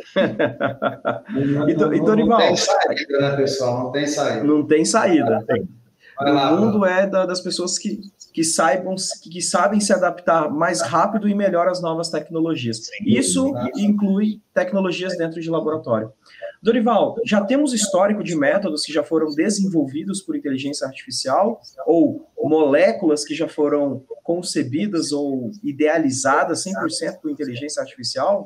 e, do, e Dorival? Não tem saída, né, pessoal? Não tem saída. Não tem saída. Vai lá, o mundo é da, das pessoas que, que, saibam, que sabem se adaptar mais rápido e melhor às novas tecnologias. Isso inclui tecnologias dentro de laboratório. Dorival, já temos histórico de métodos que já foram desenvolvidos por inteligência artificial ou moléculas que já foram concebidas ou idealizadas cem por cento por inteligência artificial?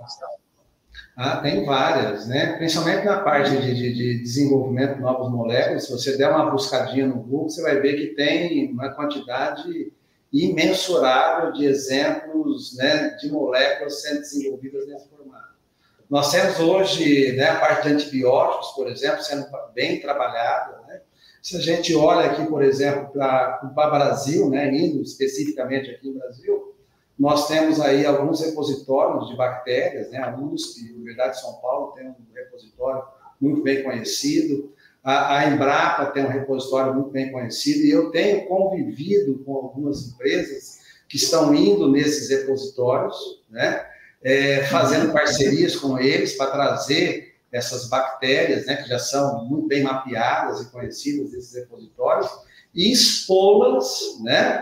Ah, tem várias, né? Principalmente na parte de, de, de desenvolvimento de novas moléculas. Se você der uma buscadinha no Google, você vai ver que tem uma quantidade imensurável de exemplos, né, de moléculas sendo desenvolvidas nesse formato. Nós temos hoje, né, a parte de antibióticos, por exemplo, sendo bem trabalhada, né? Se a gente olha aqui, por exemplo, para o Brasil, né, indo especificamente aqui no Brasil, nós temos aí alguns repositórios de bactérias, né? A U S P, a Universidade de São Paulo, tem um repositório muito bem conhecido, a, a Embrapa tem um repositório muito bem conhecido, e eu tenho convivido com algumas empresas que estão indo nesses repositórios, né? É, fazendo parcerias com eles para trazer essas bactérias, né, que já são muito bem mapeadas e conhecidas desses repositórios, e expô-las, né,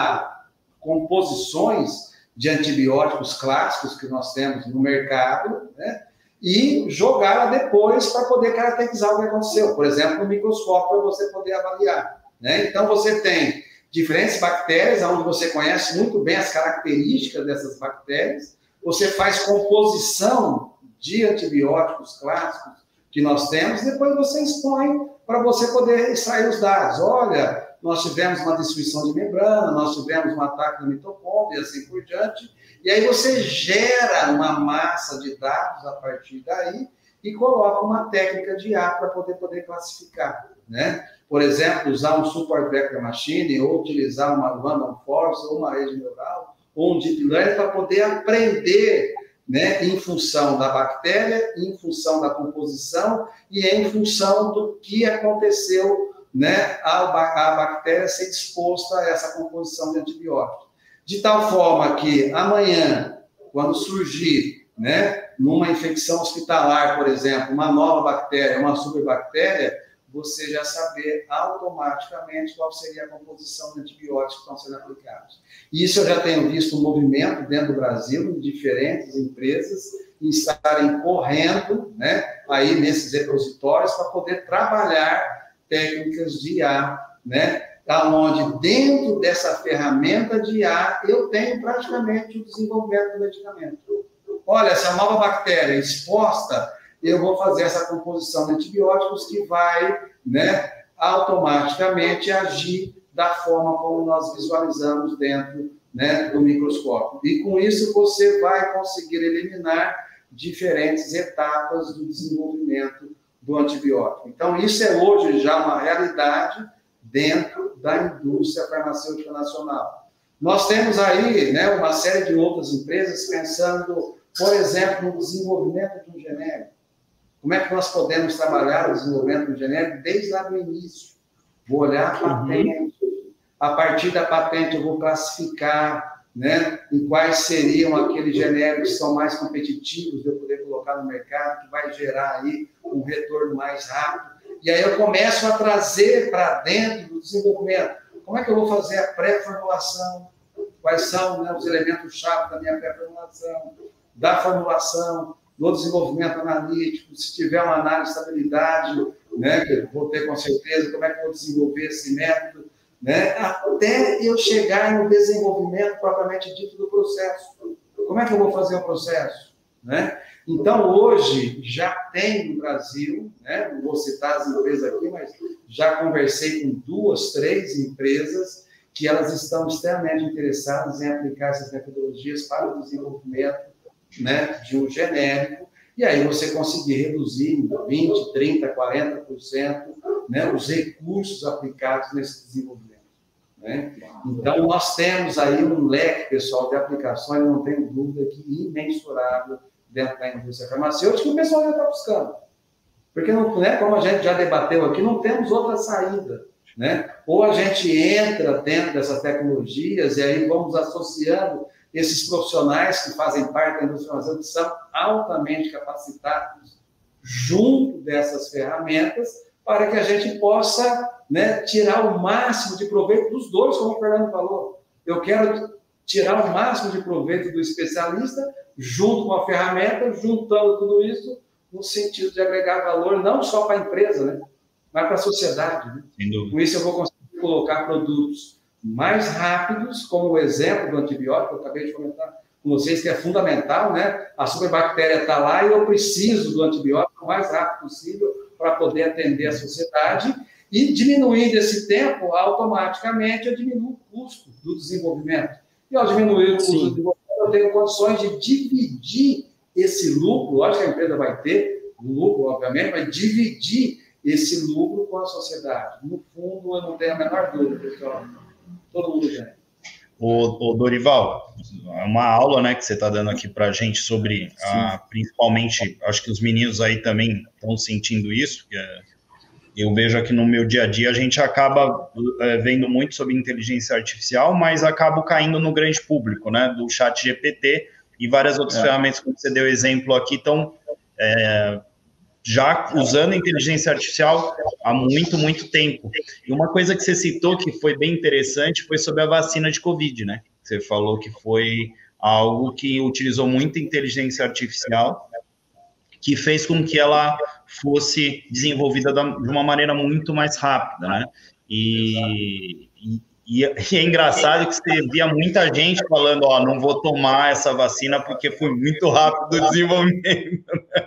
a composições de antibióticos clássicos que nós temos no mercado, né, e jogá-la depois para poder caracterizar o que aconteceu. Por exemplo, no microscópio, para você poder avaliar, né? Então, você tem diferentes bactérias, onde você conhece muito bem as características dessas bactérias, você faz composição de antibióticos clássicos que nós temos, depois você expõe para você poder extrair os dados. Olha, nós tivemos uma destruição de membrana, nós tivemos um ataque na mitocôndria e assim por diante, e aí você gera uma massa de dados a partir daí e coloca uma técnica de I A para poder, poder classificar, né? Por exemplo, usar um support vector machine, ou utilizar uma random forest, ou uma rede neural, ou um deep learning para poder aprender, né, em função da bactéria, em função da composição e em função do que aconteceu, né, a, a bactéria ser exposta a essa composição de antibióticos. De tal forma que amanhã, quando surgir, né, numa infecção hospitalar, por exemplo, uma nova bactéria, uma superbactéria, você já saber automaticamente qual seria a composição de antibióticos que estão sendo aplicados. Isso eu já tenho visto um movimento dentro do Brasil, em diferentes empresas, em estarem correndo, né, aí nesses repositórios para poder trabalhar técnicas de I A, né, onde dentro dessa ferramenta de I A eu tenho praticamente o desenvolvimento do medicamento. Olha, essa nova bactéria exposta, eu vou fazer essa composição de antibióticos que vai, né, automaticamente agir da forma como nós visualizamos dentro, né, do microscópio. E com isso você vai conseguir eliminar diferentes etapas do desenvolvimento do antibiótico. Então, isso é hoje já uma realidade dentro da indústria farmacêutica nacional. Nós temos aí, né, uma série de outras empresas pensando, por exemplo, no desenvolvimento de um genérico. Como é que nós podemos trabalhar o desenvolvimento do genérico desde lá do início? Vou olhar a patente, a partir da patente eu vou classificar, né, em quais seriam aqueles genéricos que são mais competitivos de eu poder colocar no mercado, que vai gerar aí um retorno mais rápido. E aí eu começo a trazer para dentro do desenvolvimento. Como é que eu vou fazer a pré-formulação? Quais são, né, os elementos-chave da minha pré-formulação, da formulação, do desenvolvimento analítico, se tiver uma análise de estabilidade, né, que eu vou ter com certeza, como é que eu vou desenvolver esse método, né, até eu chegar no desenvolvimento propriamente dito do processo. Como é que eu vou fazer o processo? Né? Então, hoje, já tem no Brasil, né, não vou citar as empresas aqui, mas já conversei com duas, três empresas que elas estão extremamente interessadas em aplicar essas metodologias para o desenvolvimento, né, de um genérico, e aí você conseguir reduzir em vinte, trinta, quarenta por cento, né, os recursos aplicados nesse desenvolvimento. Né? Então, nós temos aí um leque, pessoal, de aplicações, não tenho dúvida, que imensurável dentro da indústria farmacêutica, que o pessoal já está buscando. Porque, não, né, como a gente já debateu aqui, não temos outra saída. Né? Ou a gente entra dentro dessas tecnologias e aí vamos associando esses profissionais que fazem parte da indústria farmacêutica, que são altamente capacitados junto dessas ferramentas, para que a gente possa, né, tirar o máximo de proveito dos dois, como o Fernando falou. Eu quero tirar o máximo de proveito do especialista junto com a ferramenta, juntando tudo isso no sentido de agregar valor não só para a empresa, né, mas para a sociedade. Né? Com isso eu vou conseguir colocar produtos mais rápidos, como o exemplo do antibiótico, que eu acabei de comentar com vocês, que é fundamental, né? A superbactéria está lá e eu preciso do antibiótico o mais rápido possível para poder atender a sociedade, e diminuindo esse tempo, automaticamente eu diminuo o custo do desenvolvimento. E ao diminuir o custo Sim. do desenvolvimento, eu tenho condições de dividir esse lucro, lógico que a empresa vai ter lucro, obviamente, mas dividir esse lucro com a sociedade. No fundo, eu não tenho a menor dúvida, pessoal. Todo mundo ganha. O, o Dorival, é uma aula, né, que você está dando aqui para a gente sobre, a, principalmente, acho que os meninos aí também estão sentindo isso, que é, eu vejo aqui no meu dia a dia, a gente acaba é, vendo muito sobre inteligência artificial, mas acaba caindo no grande público, né, do chat G P T e várias outras é. ferramentas, como você deu exemplo aqui, estão é, já usando inteligência artificial há muito, muito tempo. E uma coisa que você citou que foi bem interessante foi sobre a vacina de Covid, né? Você falou que foi algo que utilizou muita inteligência artificial, que fez com que ela fosse desenvolvida de uma maneira muito mais rápida, né? E, e, e é engraçado que você via muita gente falando, ó, não vou tomar essa vacina porque foi muito rápido o desenvolvimento,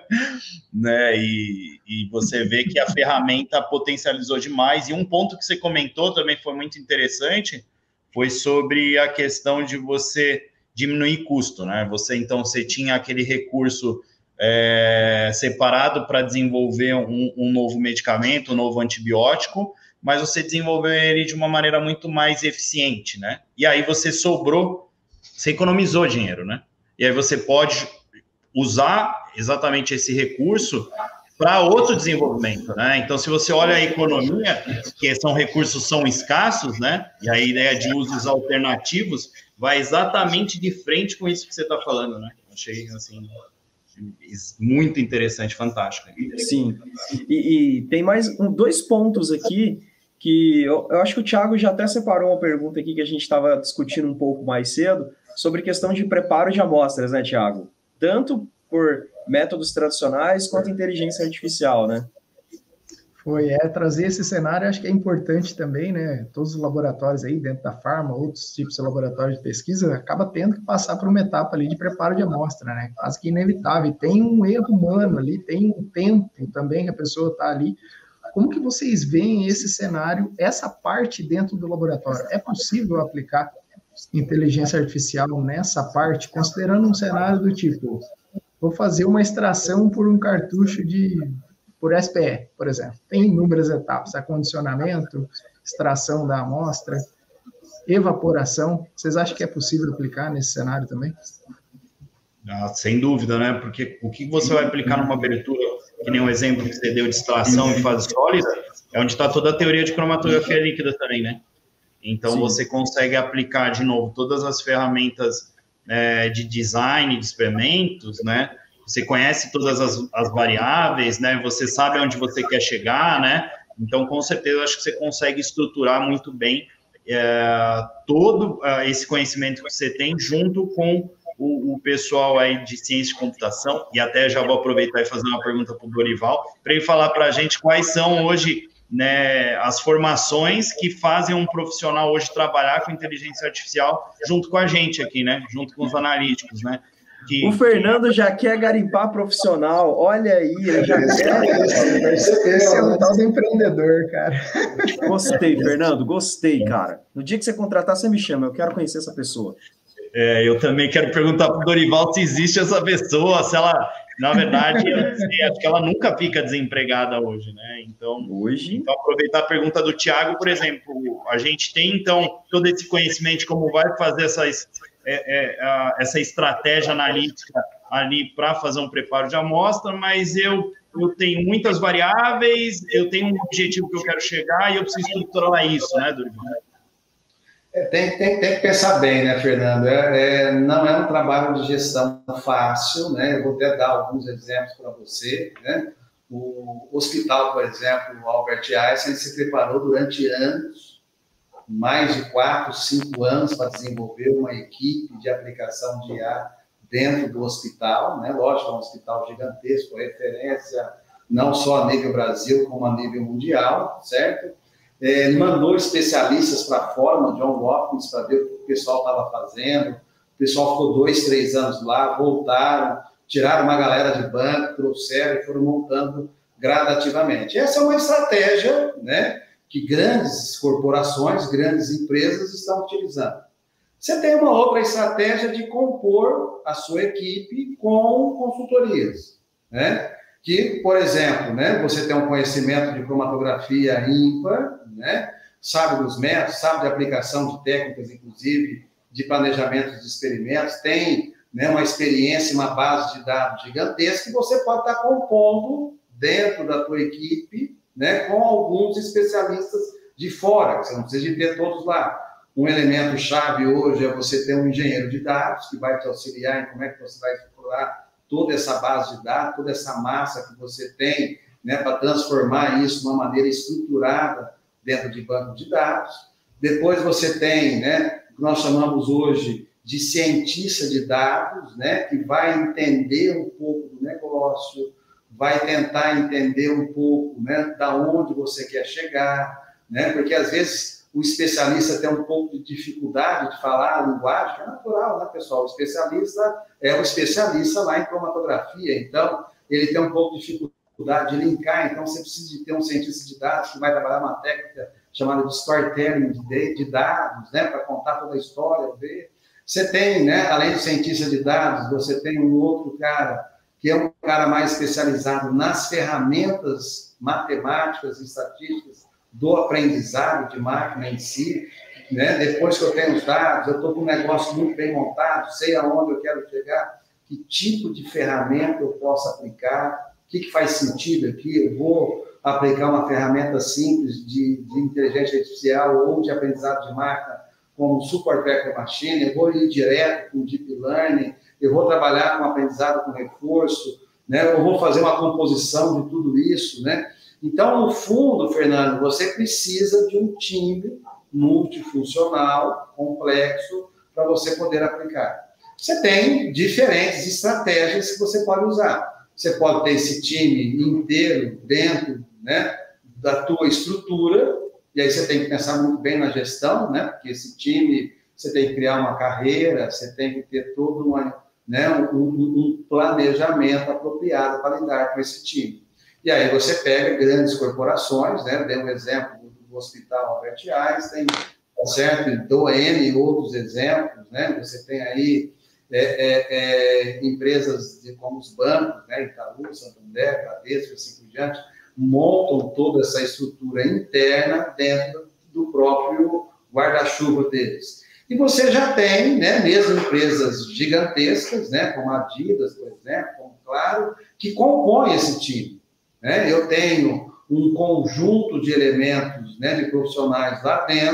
né? E, e você vê que a ferramenta potencializou demais. E um ponto que você comentou também foi muito interessante, foi sobre a questão de você diminuir custo, né? Você, então, você tinha aquele recurso é, separado para desenvolver um, um novo medicamento, um novo antibiótico, mas você desenvolveu ele de uma maneira muito mais eficiente, né? E aí você sobrou, você economizou dinheiro, né? E aí você pode usar exatamente esse recurso para outro desenvolvimento, né? Então, se você olha a economia, que são recursos são escassos, né? E a ideia de usos alternativos vai exatamente de frente com isso que você está falando, né? Achei, assim, muito interessante, fantástico. Sim. E, e tem mais um, dois pontos aqui que eu, eu acho que o Thiago já até separou uma pergunta aqui que a gente estava discutindo um pouco mais cedo sobre questão de preparo de amostras, né, Thiago? Tanto por métodos tradicionais quanto inteligência artificial, né? Foi, é, trazer esse cenário acho que é importante também, né? Todos os laboratórios aí dentro da farma, outros tipos de laboratórios de pesquisa, acaba tendo que passar por uma etapa ali de preparo de amostra, né? Quase que inevitável. E tem um erro humano ali, tem um tempo também que a pessoa está ali. Como que vocês veem esse cenário, essa parte dentro do laboratório? É possível aplicar inteligência artificial nessa parte, considerando um cenário do tipo, vou fazer uma extração por um cartucho de, por S P E, por exemplo. Tem inúmeras etapas, acondicionamento, extração da amostra, evaporação. Vocês acham que é possível aplicar nesse cenário também? Ah, sem dúvida, né? Porque o que você vai aplicar numa abertura, que nem o exemplo que você deu de extração em fase sólida, é onde está toda a teoria de cromatografia líquida também, né? Então, Sim. você consegue aplicar, de novo, todas as ferramentas é, de design de experimentos, né? Você conhece todas as, as variáveis, né? Você sabe onde você quer chegar, né? Então, com certeza, acho que você consegue estruturar muito bem é, todo uh, esse conhecimento que você tem junto com o, o pessoal aí de ciência de computação. E até já vou aproveitar e fazer uma pergunta para o Dorival, para ele falar para a gente quais são hoje, né, as formações que fazem um profissional hoje trabalhar com inteligência artificial junto com a gente aqui, né? Junto com os analíticos, né? Que... O Fernando já quer garimpar profissional, olha aí, ele já quer. Esse é o tal do empreendedor, cara. Gostei, Fernando, gostei, cara. No dia que você contratar, você me chama, eu quero conhecer essa pessoa. É, eu também quero perguntar para o Dorival se existe essa pessoa, se ela, na verdade, eu não sei, acho que ela nunca fica desempregada hoje, né? Então, hoje... então, aproveitar a pergunta do Thiago, por exemplo, a gente tem, então, todo esse conhecimento de como vai fazer essas... É, é, a, essa estratégia analítica ali para fazer um preparo de amostra, mas eu, eu tenho muitas variáveis, eu tenho um objetivo que eu quero chegar e eu preciso estruturar isso, né, Dorival? É, tem, tem, tem que pensar bem, né, Fernando? É, é, não é um trabalho de gestão fácil, né? Eu vou até dar alguns exemplos para você, né? O hospital, por exemplo, o Albert Einstein, se preparou durante anos, mais de quatro, cinco anos para desenvolver uma equipe de aplicação de I A dentro do hospital, né? Lógico, é um hospital gigantesco, referência não só a nível Brasil, como a nível mundial, certo? É, ele mandou especialistas para fora, no John Hopkins, para ver o que o pessoal estava fazendo. O pessoal ficou dois, três anos lá, voltaram, tiraram uma galera de banco, trouxeram e foram montando gradativamente. Essa é uma estratégia, né, que grandes corporações, grandes empresas estão utilizando. Você tem uma outra estratégia de compor a sua equipe com consultorias, né? Que, por exemplo, né, você tem um conhecimento de cromatografia ímpar, né, sabe dos métodos, sabe de aplicação de técnicas, inclusive, de planejamento de experimentos, tem, né, uma experiência, uma base de dados gigantesca que você pode estar compondo dentro da tua equipe, né, com alguns especialistas de fora, que você não precisa de ter todos lá. Um elemento chave hoje é você ter um engenheiro de dados que vai te auxiliar em como é que você vai estruturar toda essa base de dados, toda essa massa que você tem, né, para transformar isso de uma maneira estruturada dentro de banco de dados. Depois você tem, né, o que nós chamamos hoje de cientista de dados, né, que vai entender um pouco do negócio, vai tentar entender um pouco, né, da onde você quer chegar, né, porque às vezes o especialista tem um pouco de dificuldade de falar a linguagem, que é natural, né, pessoal? O especialista é um especialista lá em cromatografia, então ele tem um pouco de dificuldade de linkar, então você precisa de ter um cientista de dados que vai trabalhar uma técnica chamada de storytelling de, de dados, né, para contar toda a história, ver. Você tem, né, além do cientista de dados, você tem um outro cara que é um cara mais especializado nas ferramentas matemáticas e estatísticas do aprendizado de máquina em si, né? Depois que eu tenho os dados, eu estou com um negócio muito bem montado, sei aonde eu quero chegar, que tipo de ferramenta eu posso aplicar, o que, que faz sentido aqui, eu vou aplicar uma ferramenta simples de, de inteligência artificial ou de aprendizado de máquina, como Super Vector Machine, eu vou ir direto com Deep Learning, eu vou trabalhar com aprendizado com reforço, né? Eu vou fazer uma composição de tudo isso, né? Então, no fundo, Fernando, você precisa de um time multifuncional, complexo, para você poder aplicar. Você tem diferentes estratégias que você pode usar. Você pode ter esse time inteiro dentro, né, da tua estrutura, e aí você tem que pensar muito bem na gestão, né, porque esse time, você tem que criar uma carreira, você tem que ter todo uma, né, um, um planejamento apropriado para lidar com esse time. E aí você pega grandes corporações, né? Dei um exemplo do Hospital Albert Einstein, tá certo? E dou N outros exemplos, né? Você tem aí é, é, é, empresas de, como os bancos, né? Itaú, Santander, Bradesco, assim por diante, montam toda essa estrutura interna dentro do próprio guarda-chuva deles. E você já tem, né, mesmo empresas gigantescas, né, como a Adidas, por exemplo, como Claro, que compõem esse time. Né? Eu tenho um conjunto de elementos, né, de profissionais lá dentro,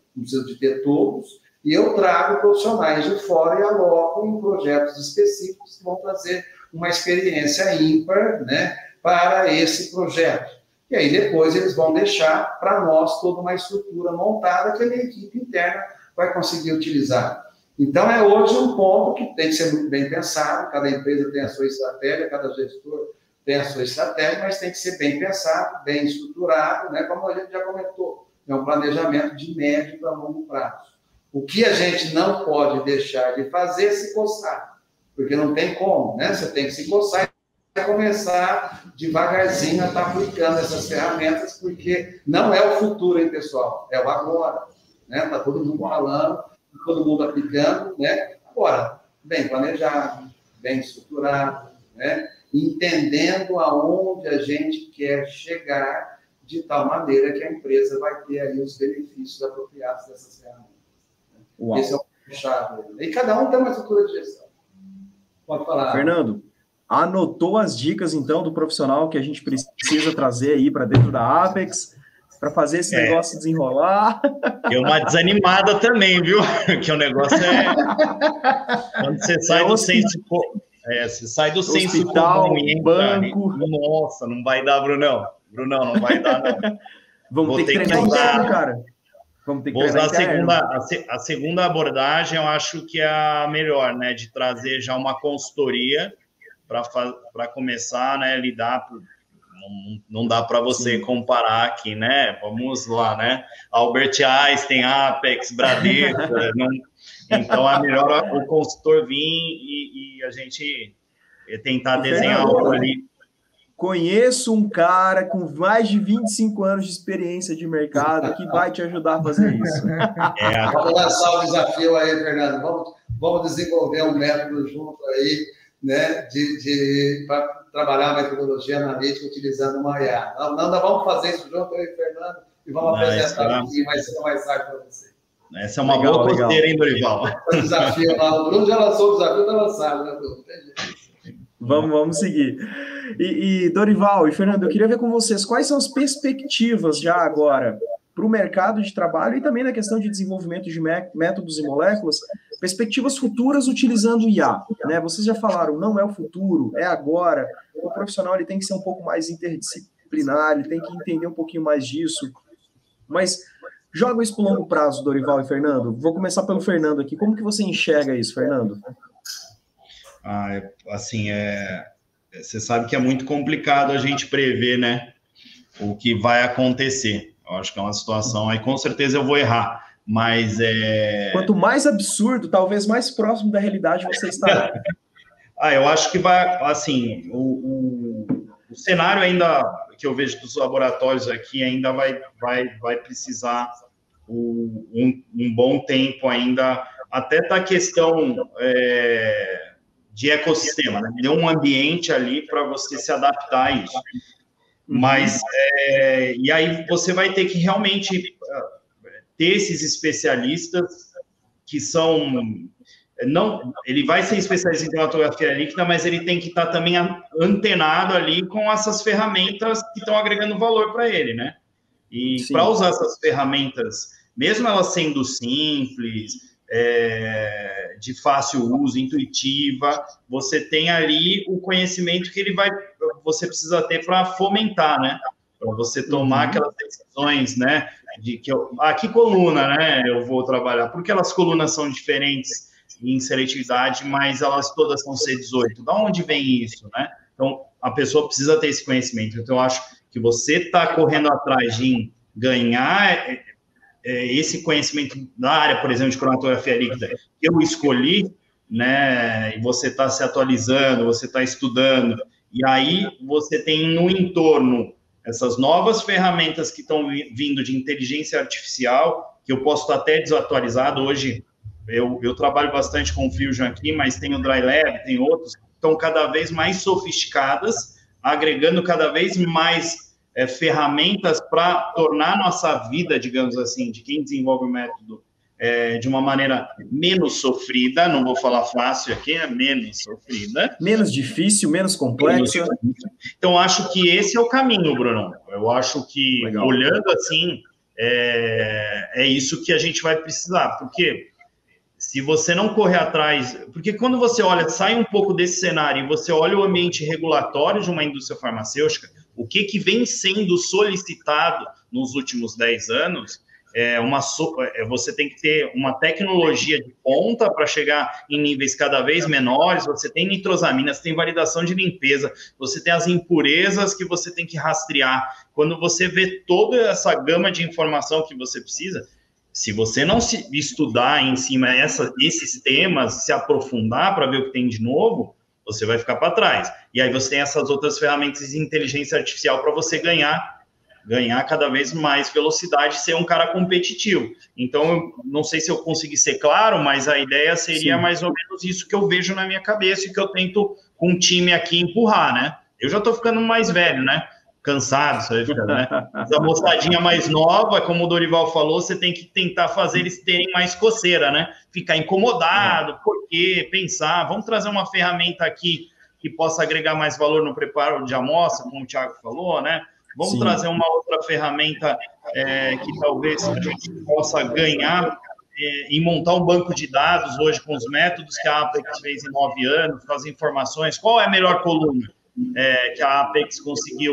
não preciso de ter todos, e eu trago profissionais de fora e aloco em projetos específicos que vão trazer uma experiência ímpar, né, para esse projeto. E aí depois eles vão deixar para nós toda uma estrutura montada que a minha equipe interna vai conseguir utilizar. Então é hoje um ponto que tem que ser muito bem pensado, cada empresa tem a sua estratégia, cada gestor tem a sua estratégia, mas tem que ser bem pensado, bem estruturado, né, como a gente já comentou, é um planejamento de médio para longo prazo. O que a gente não pode deixar de fazer é se coçar, porque não tem como, né? Você tem que se coçar e começar devagarzinho a estar aplicando essas ferramentas, porque não é o futuro, hein, pessoal? É o agora, né? Está todo mundo falando, todo mundo aplicando, né? Agora, bem planejado, bem estruturado, né? Entendendo aonde a gente quer chegar, de tal maneira que a empresa vai ter aí os benefícios apropriados dessas ferramentas. Uau. Esse é o chave. E cada um tem uma estrutura de gestão. Pode falar. Fernando, anotou as dicas, então, do profissional que a gente precisa trazer aí para dentro da Apex, para fazer esse é. negócio desenrolar? E uma desanimada também, viu? Que o negócio é... Quando você sai é do senso... É, você sai do senso hospital, comum e banco... Nossa, não vai dar, Brunão. Brunão, não vai dar, não. Vamos ter que, ter que treinar interno, cara. Vamos ter que Vou usar a segunda, a, se, a segunda abordagem, eu acho que é a melhor, né? De trazer já uma consultoria para começar, né? Lidar. Por, não, não dá para você Sim. comparar aqui, né? Vamos lá, né? Albert Einstein, Apex, Bradesco. não, então, é melhor o consultor vir e, e a gente tentar desenhar algo ali. Conheço um cara com mais de vinte e cinco anos de experiência de mercado que vai te ajudar a fazer isso. É. Vamos lançar o desafio aí, Fernando. Vamos, vamos desenvolver um método junto aí, né, de, de, para trabalhar a metodologia analítica utilizando uma I A. Não, não, nós vamos fazer isso junto aí, Fernando, e vamos não, apresentar aqui mais cedo mais tarde para você. Essa é uma legal, boa costeira, hein, Dorival? O desafio lá, o Bruno já lançou o desafio, está lançado, né, Bruno? Vamos, vamos seguir. E, e, Dorival e Fernando, eu queria ver com vocês quais são as perspectivas já agora para o mercado de trabalho e também na questão de desenvolvimento de métodos e moléculas, perspectivas futuras utilizando I A, né? Vocês já falaram, não é o futuro, é agora. O profissional ele tem que ser um pouco mais interdisciplinar, ele tem que entender um pouquinho mais disso. Mas joga isso para o longo prazo, Dorival e Fernando. Vou começar pelo Fernando aqui. Como que você enxerga isso, Fernando? Ah, é, assim, é, você sabe que é muito complicado a gente prever, né, o que vai acontecer. Eu acho que é uma situação, aí com certeza eu vou errar, mas é... Quanto mais absurdo, talvez mais próximo da realidade você estará. Ah, eu acho que vai, assim, o, o, o cenário ainda, que eu vejo dos laboratórios aqui, ainda vai, vai, vai precisar o, um, um bom tempo ainda, até tá a questão... É, de ecossistema, né? Deu um ambiente ali para você se adaptar a isso. Mas, é, e aí você vai ter que realmente uh, ter esses especialistas que são, não, ele vai ser especialista em cromatografia líquida, mas ele tem que estar tá também antenado ali com essas ferramentas que estão agregando valor para ele, né? E para usar essas ferramentas, mesmo elas sendo simples, É, de fácil uso, intuitiva, você tem ali o conhecimento que ele vai, você precisa ter para fomentar, né? Para você tomar uhum. aquelas decisões, né? De que eu, ah, que coluna, né? Eu vou trabalhar. Porque elas colunas são diferentes em seletividade, mas elas todas são C dezoito. Da onde vem isso, né? Então, a pessoa precisa ter esse conhecimento. Então, eu acho que você está correndo atrás de ganhar esse conhecimento da área, por exemplo, de cromatografia líquida, que eu escolhi, né, e você está se atualizando, você está estudando, e aí você tem no entorno essas novas ferramentas que estão vindo de inteligência artificial, que eu posso estar até desatualizado hoje, eu, eu trabalho bastante com o Fusion aqui, mas tem o Dry Lab, tem outros, que estão cada vez mais sofisticadas, agregando cada vez mais É, ferramentas para tornar nossa vida, digamos assim, de quem desenvolve o método é, de uma maneira menos sofrida, não vou falar fácil aqui, é menos sofrida. Menos difícil, menos complexa. Então, acho que esse é o caminho, Bruno. Eu acho que, Legal. olhando assim, é, é isso que a gente vai precisar, porque se você não correr atrás... Porque quando você olha, sai um pouco desse cenário e você olha o ambiente regulatório de uma indústria farmacêutica, o que, que vem sendo solicitado nos últimos dez anos, é uma, você tem que ter uma tecnologia de ponta para chegar em níveis cada vez menores, você tem nitrosamina, você tem validação de limpeza, você tem as impurezas que você tem que rastrear. Quando você vê toda essa gama de informação que você precisa, se você não se estudar em cima essa, esses temas, se aprofundar para ver o que tem de novo, você vai ficar para trás. E aí você tem essas outras ferramentas de inteligência artificial para você ganhar, ganhar cada vez mais velocidade e ser um cara competitivo. Então, eu não sei se eu consegui ser claro, mas a ideia seria Sim. mais ou menos isso que eu vejo na minha cabeça e que eu tento com um time aqui empurrar, né? Eu já estou ficando mais velho, né? Cansado, você vai ficar, né? Mas a moçadinha mais nova, como o Dorival falou, você tem que tentar fazer eles terem mais coceira, né? Ficar incomodado, por quê? Pensar, vamos trazer uma ferramenta aqui que possa agregar mais valor no preparo de amostra, como o Thiago falou, né? Vamos Sim. trazer uma outra ferramenta é, que talvez a gente possa ganhar é, em montar um banco de dados hoje com os métodos que a Apex fez em nove anos, com as informações, qual é a melhor coluna é, que a Apex conseguiu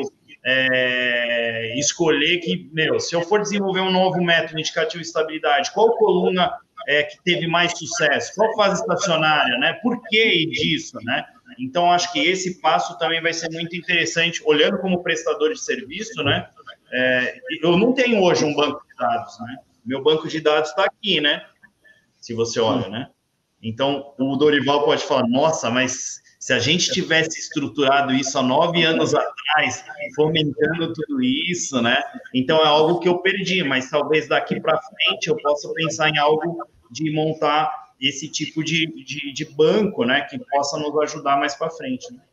É, escolher que, meu, se eu for desenvolver um novo método indicativo de estabilidade, qual coluna é, que teve mais sucesso? Qual fase estacionária, né? Por que disso, né? Então, acho que esse passo também vai ser muito interessante, olhando como prestador de serviço, né? É, eu não tenho hoje um banco de dados, né? Meu banco de dados está aqui, né? Se você olha, né? Então, o Dorival pode falar, nossa, mas... Se a gente tivesse estruturado isso há nove anos atrás, fomentando tudo isso, né? Então, é algo que eu perdi, mas talvez daqui para frente eu possa pensar em algo de montar esse tipo de, de, de banco, né? Que possa nos ajudar mais para frente. Né?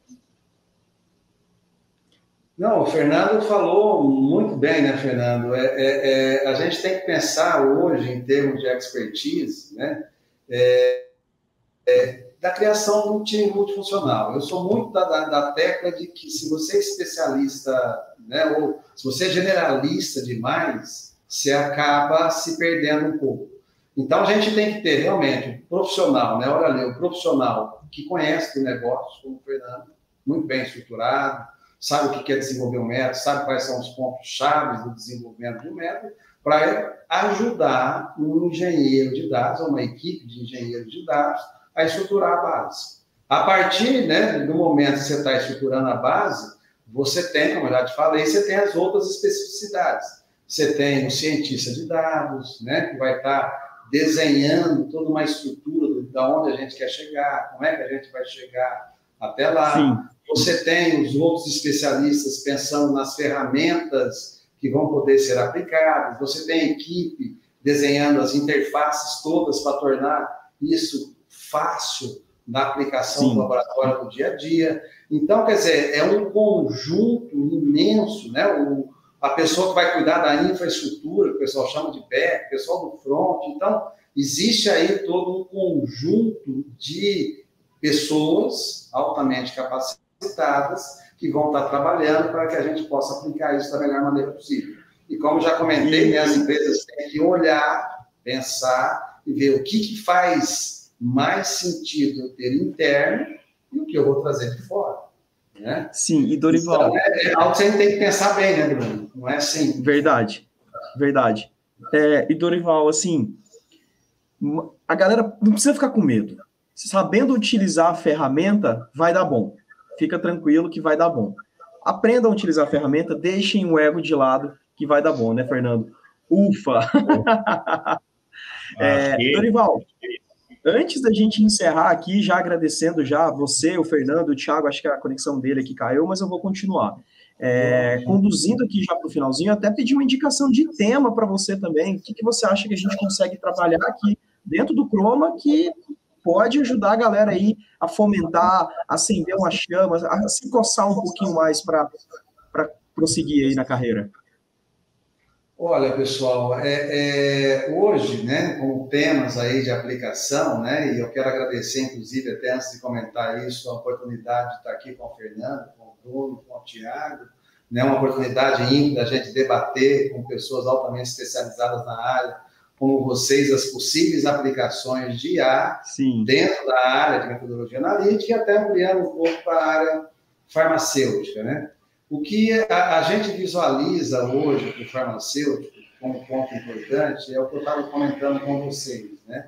Não, o Fernando falou muito bem, né, Fernando? É, é, é, a gente tem que pensar hoje em termos de expertise, né? É, é, da criação de um time multifuncional. Eu sou muito da, da, da tecla de que se você é especialista, né, ou se você é generalista demais, você acaba se perdendo um pouco. Então, a gente tem que ter realmente um profissional, né, olha ali, um profissional que conhece o negócio, como o Fernando, muito bem estruturado, sabe o que é desenvolver um método, sabe quais são os pontos chaves do desenvolvimento de um método, para ajudar um engenheiro de dados, ou uma equipe de engenheiros de dados, a estruturar a base. A partir, né, do momento que você está estruturando a base, você tem, como eu já te falei, você tem as outras especificidades. Você tem o cientista de dados, né, que vai estar desenhando toda uma estrutura de onde a gente quer chegar, como é que a gente vai chegar até lá. Sim. Você tem os outros especialistas pensando nas ferramentas que vão poder ser aplicadas. Você tem a equipe desenhando as interfaces todas para tornar isso fácil na aplicação Sim. do laboratório do dia a dia. Então, quer dizer, é um conjunto imenso, né? O, a pessoa que vai cuidar da infraestrutura, que o pessoal chama de back, o pessoal do front. Então, existe aí todo um conjunto de pessoas altamente capacitadas que vão estar trabalhando para que a gente possa aplicar isso da melhor maneira possível. E como já comentei, né, as empresas têm que olhar, pensar e ver o que, que faz mais sentido eu ter interno e o que eu vou trazer de fora. Né? Sim, e Dorival... Então, é, é algo que você tem que pensar bem, né, Bruno? Não é assim. Verdade, verdade. É, e Dorival, assim, a galera não precisa ficar com medo. Sabendo utilizar a ferramenta, vai dar bom. Fica tranquilo que vai dar bom. Aprenda a utilizar a ferramenta, deixem o ego de lado, que vai dar bom, né, Fernando? Ufa! é, Dorival... Antes da gente encerrar aqui, já agradecendo já você, o Fernando, o Thiago, acho que a conexão dele aqui caiu, mas eu vou continuar. É, conduzindo aqui já para o finalzinho, até pedir uma indicação de tema para você também. O que, que você acha que a gente consegue trabalhar aqui dentro do Croma que pode ajudar a galera aí a fomentar, a acender uma chama, a se coçar um pouquinho mais para prosseguir aí na carreira? Olha, pessoal, é, é, hoje, né, com temas aí de aplicação, né, e eu quero agradecer, inclusive, até antes de comentar isso, a oportunidade de estar aqui com o Fernando, com o Bruno, com o Thiago, né, uma oportunidade ímpar da gente debater com pessoas altamente especializadas na área, como vocês, as possíveis aplicações de I A Sim. dentro da área de metodologia analítica e até ampliando um pouco para a área farmacêutica, né? O que a, a gente visualiza hoje para o farmacêutico, como ponto importante, é o que eu estava comentando com vocês, né?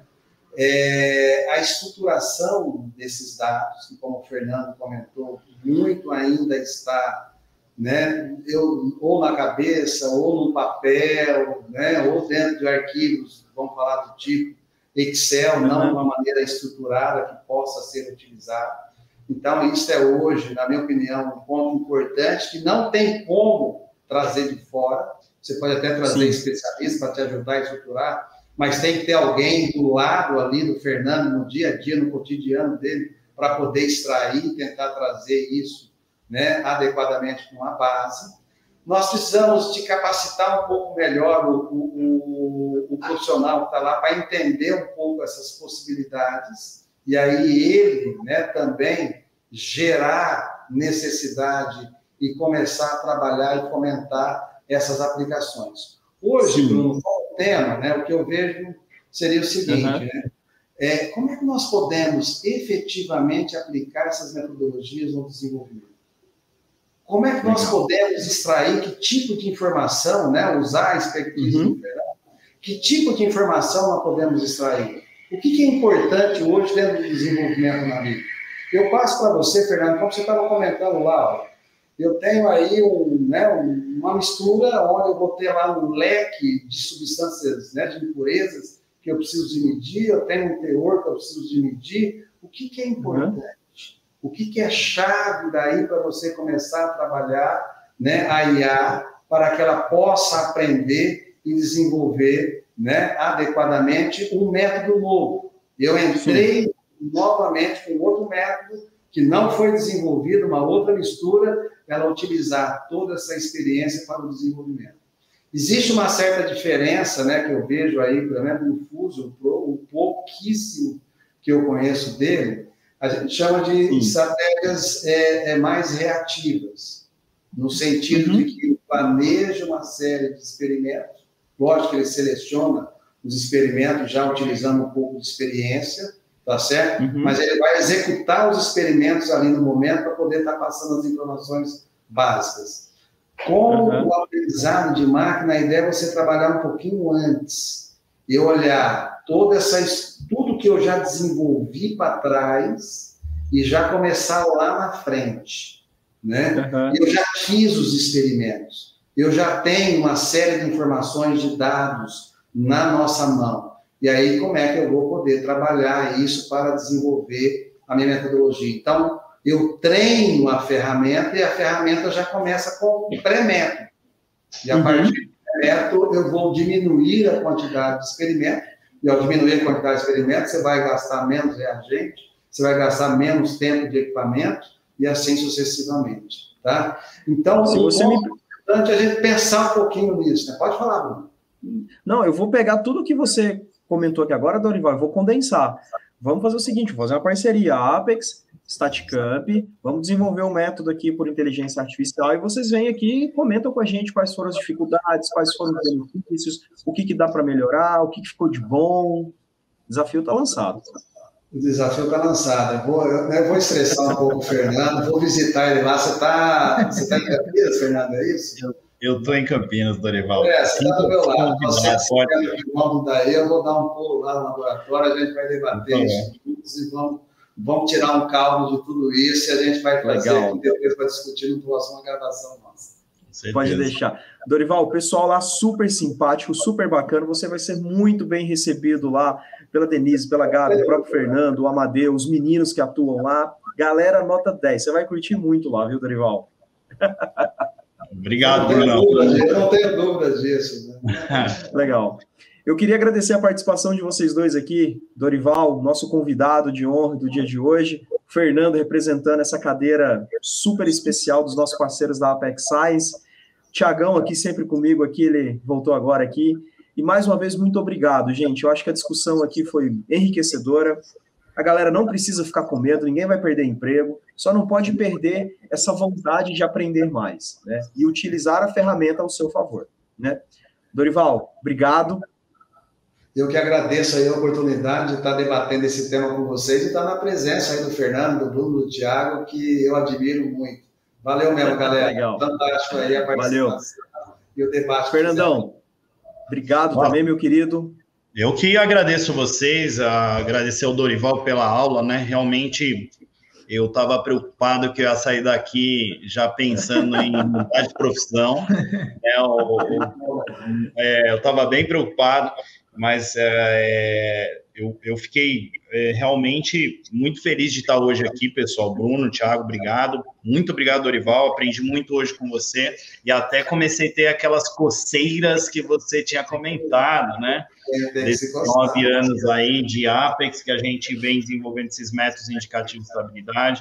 É a estruturação desses dados, que, como o Fernando comentou, muito ainda está, né, eu, ou na cabeça, ou no papel, né, ou dentro de arquivos, vamos falar do tipo Excel, não de uma maneira estruturada que possa ser utilizada. Então, isso é hoje, na minha opinião, um ponto importante que não tem como trazer de fora. Você pode até trazer Sim. especialistas para te ajudar a estruturar, mas tem que ter alguém do lado ali do Fernando, no dia a dia, no cotidiano dele, para poder extrair e tentar trazer isso, né, adequadamente com a base. Nós precisamos de capacitar um pouco melhor o, o, o, o profissional que está lá para entender um pouco essas possibilidades, e aí ele, né, também gerar necessidade e começar a trabalhar e fomentar essas aplicações. Hoje, Bruno, o tema, né, o que eu vejo seria o seguinte, uhum. né, é, como é que nós podemos efetivamente aplicar essas metodologias no desenvolvimento? Como é que nós Legal. podemos extrair que tipo de informação, né, usar a expertise uhum. do Fernando, que tipo de informação nós podemos extrair? O que, que é importante hoje dentro do desenvolvimento analítico? Eu passo para você, Fernando, como você estava comentando lá, ó, eu tenho aí um, né, um, uma mistura onde eu vou ter lá um leque de substâncias, né, de impurezas que eu preciso de medir, eu tenho um teor que eu preciso de medir. O que, que é importante? Uhum. O que, que é chave daí para você começar a trabalhar, né, a I A para que ela possa aprender e desenvolver, né, adequadamente um método novo? Eu entrei Sim. novamente com outro método que não foi desenvolvido, uma outra mistura, ela utilizar toda essa experiência para o desenvolvimento. Existe uma certa diferença, né, que eu vejo aí, pelo menos no Fuso, o pouquíssimo que eu conheço dele, a gente chama de Sim. estratégias é, é, mais reativas, no sentido uhum. de que ele planeja uma série de experimentos, lógico que ele seleciona os experimentos já utilizando um pouco de experiência, tá certo? Uhum. Mas ele vai executar os experimentos ali no momento para poder estar passando as informações básicas. Com uhum. o aprendizado de máquina, a ideia é você trabalhar um pouquinho antes e olhar toda essa, tudo que eu já desenvolvi para trás e já começar lá na frente, né? Uhum. Eu já fiz os experimentos, eu já tenho uma série de informações de dados na nossa mão. E aí, como é que eu vou poder trabalhar isso para desenvolver a minha metodologia? Então, eu treino a ferramenta e a ferramenta já começa com o pré-método. E a uhum. partir do pré-método, eu vou diminuir a quantidade de experimento. E ao diminuir a quantidade de experimento, você vai gastar menos reagente, você vai gastar menos tempo de equipamento e assim sucessivamente. Tá? Então, Se você é me... importante a gente pensar um pouquinho nisso. Né? Pode falar, Bruno. Não, eu vou pegar tudo que você comentou aqui agora, Dorival, eu vou condensar. Vamos fazer o seguinte, vou fazer uma parceria, Apex, Staticamp, vamos desenvolver um método aqui por inteligência artificial e vocês vêm aqui e comentam com a gente quais foram as dificuldades, quais foram os benefícios, o que, que dá para melhorar, o que, que ficou de bom. O desafio está lançado. O desafio está lançado. Eu vou, eu, eu vou estressar um pouco o Fernando, vou visitar ele lá. Você está você tá em Campinas, Fernando, é isso? Eu estou em Campinas, Dorival. É, você está do meu lado. Você pode... vamos daí, eu vou dar um pulo lá no laboratório, a gente vai debater isso juntos e vamos, vamos tirar um caldo de tudo isso e a gente vai fazer aqui depois para discutir no próximo gravação nossa. Pode deixar. Dorival, o pessoal lá super simpático, super bacana, você vai ser muito bem recebido lá pela Denise, pela Gabi, o próprio Fernando, o Amadeu, os meninos que atuam lá. Galera, nota dez. Você vai curtir muito lá, viu, Dorival? Obrigado, Bruno. Eu não tenho dúvidas disso. Né? Legal. Eu queria agradecer a participação de vocês dois aqui, Dorival, nosso convidado de honra do dia de hoje, Fernando representando essa cadeira super especial dos nossos parceiros da Apex Science, Tiagão aqui sempre comigo, aqui ele voltou agora aqui, e mais uma vez muito obrigado, gente. Eu acho que a discussão aqui foi enriquecedora. A galera não precisa ficar com medo, ninguém vai perder emprego, só não pode perder essa vontade de aprender mais, né? E utilizar a ferramenta ao seu favor, né? Dorival, obrigado. Eu que agradeço aí a oportunidade de estar debatendo esse tema com vocês e estar na presença aí do Fernando, do Bruno, do Thiago, que eu admiro muito. Valeu mesmo, galera. Legal. Fantástico aí a participação. Valeu. E o debate. Fernandão, obrigado Uau. também, meu querido. Eu que agradeço vocês, agradecer ao Dorival pela aula, né? Realmente eu estava preocupado que eu ia sair daqui já pensando em mudar de profissão. É, eu é, estava bem preocupado, mas é, eu, eu fiquei é, realmente muito feliz de estar hoje aqui, pessoal. Bruno, Thiago, obrigado. Muito obrigado, Dorival. Aprendi muito hoje com você e até comecei a ter aquelas coceiras que você tinha comentado, né? Desses nove anos aí de Apex, que a gente vem desenvolvendo esses métodos indicativos de estabilidade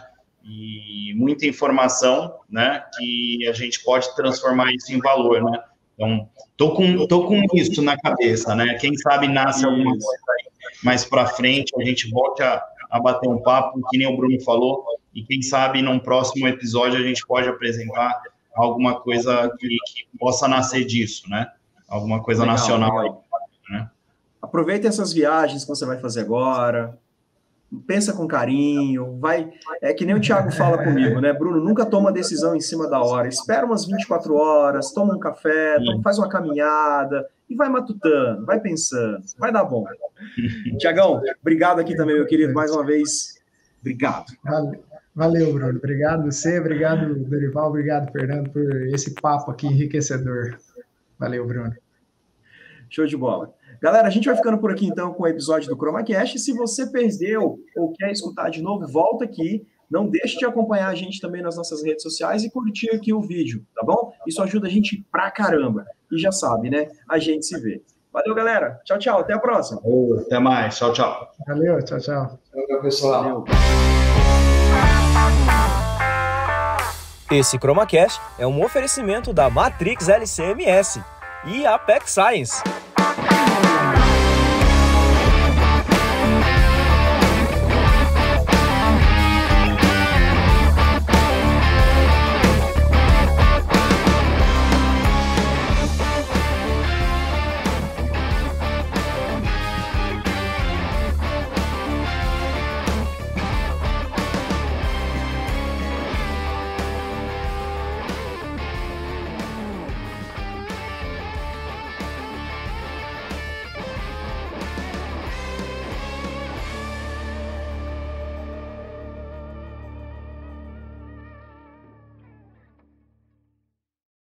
e muita informação, né, que a gente pode transformar isso em valor, né? Então, tô com, tô com isso na cabeça, né? Quem sabe nasce alguma coisa aí mais para frente, a gente volte a, a bater um papo, que nem o Bruno falou, e quem sabe num próximo episódio a gente pode apresentar alguma coisa que, que possa nascer disso, né? Alguma coisa legal, nacional legal. aí, né? Aproveita essas viagens que você vai fazer agora, pensa com carinho, vai... É que nem o Thiago fala comigo, né? Bruno, nunca toma decisão em cima da hora, espera umas vinte e quatro horas, toma um café, faz uma caminhada e vai matutando, vai pensando, vai dar bom. Tiagão, obrigado aqui também, meu querido, mais uma vez, obrigado. Valeu, valeu Bruno, obrigado você, obrigado Dorival, obrigado Fernando por esse papo aqui enriquecedor. Valeu, Bruno. Show de bola. Galera, a gente vai ficando por aqui, então, com o episódio do ChromaCast. Se você perdeu ou quer escutar de novo, volta aqui. Não deixe de acompanhar a gente também nas nossas redes sociais e curtir aqui o vídeo, tá bom? Isso ajuda a gente pra caramba. E já sabe, né? A gente se vê. Valeu, galera. Tchau, tchau. Até a próxima. Até mais. Tchau, tchau. Valeu, tchau, tchau. Valeu, pessoal. Valeu. Esse ChromaCast é um oferecimento da Matrix L C M S e Apex Science.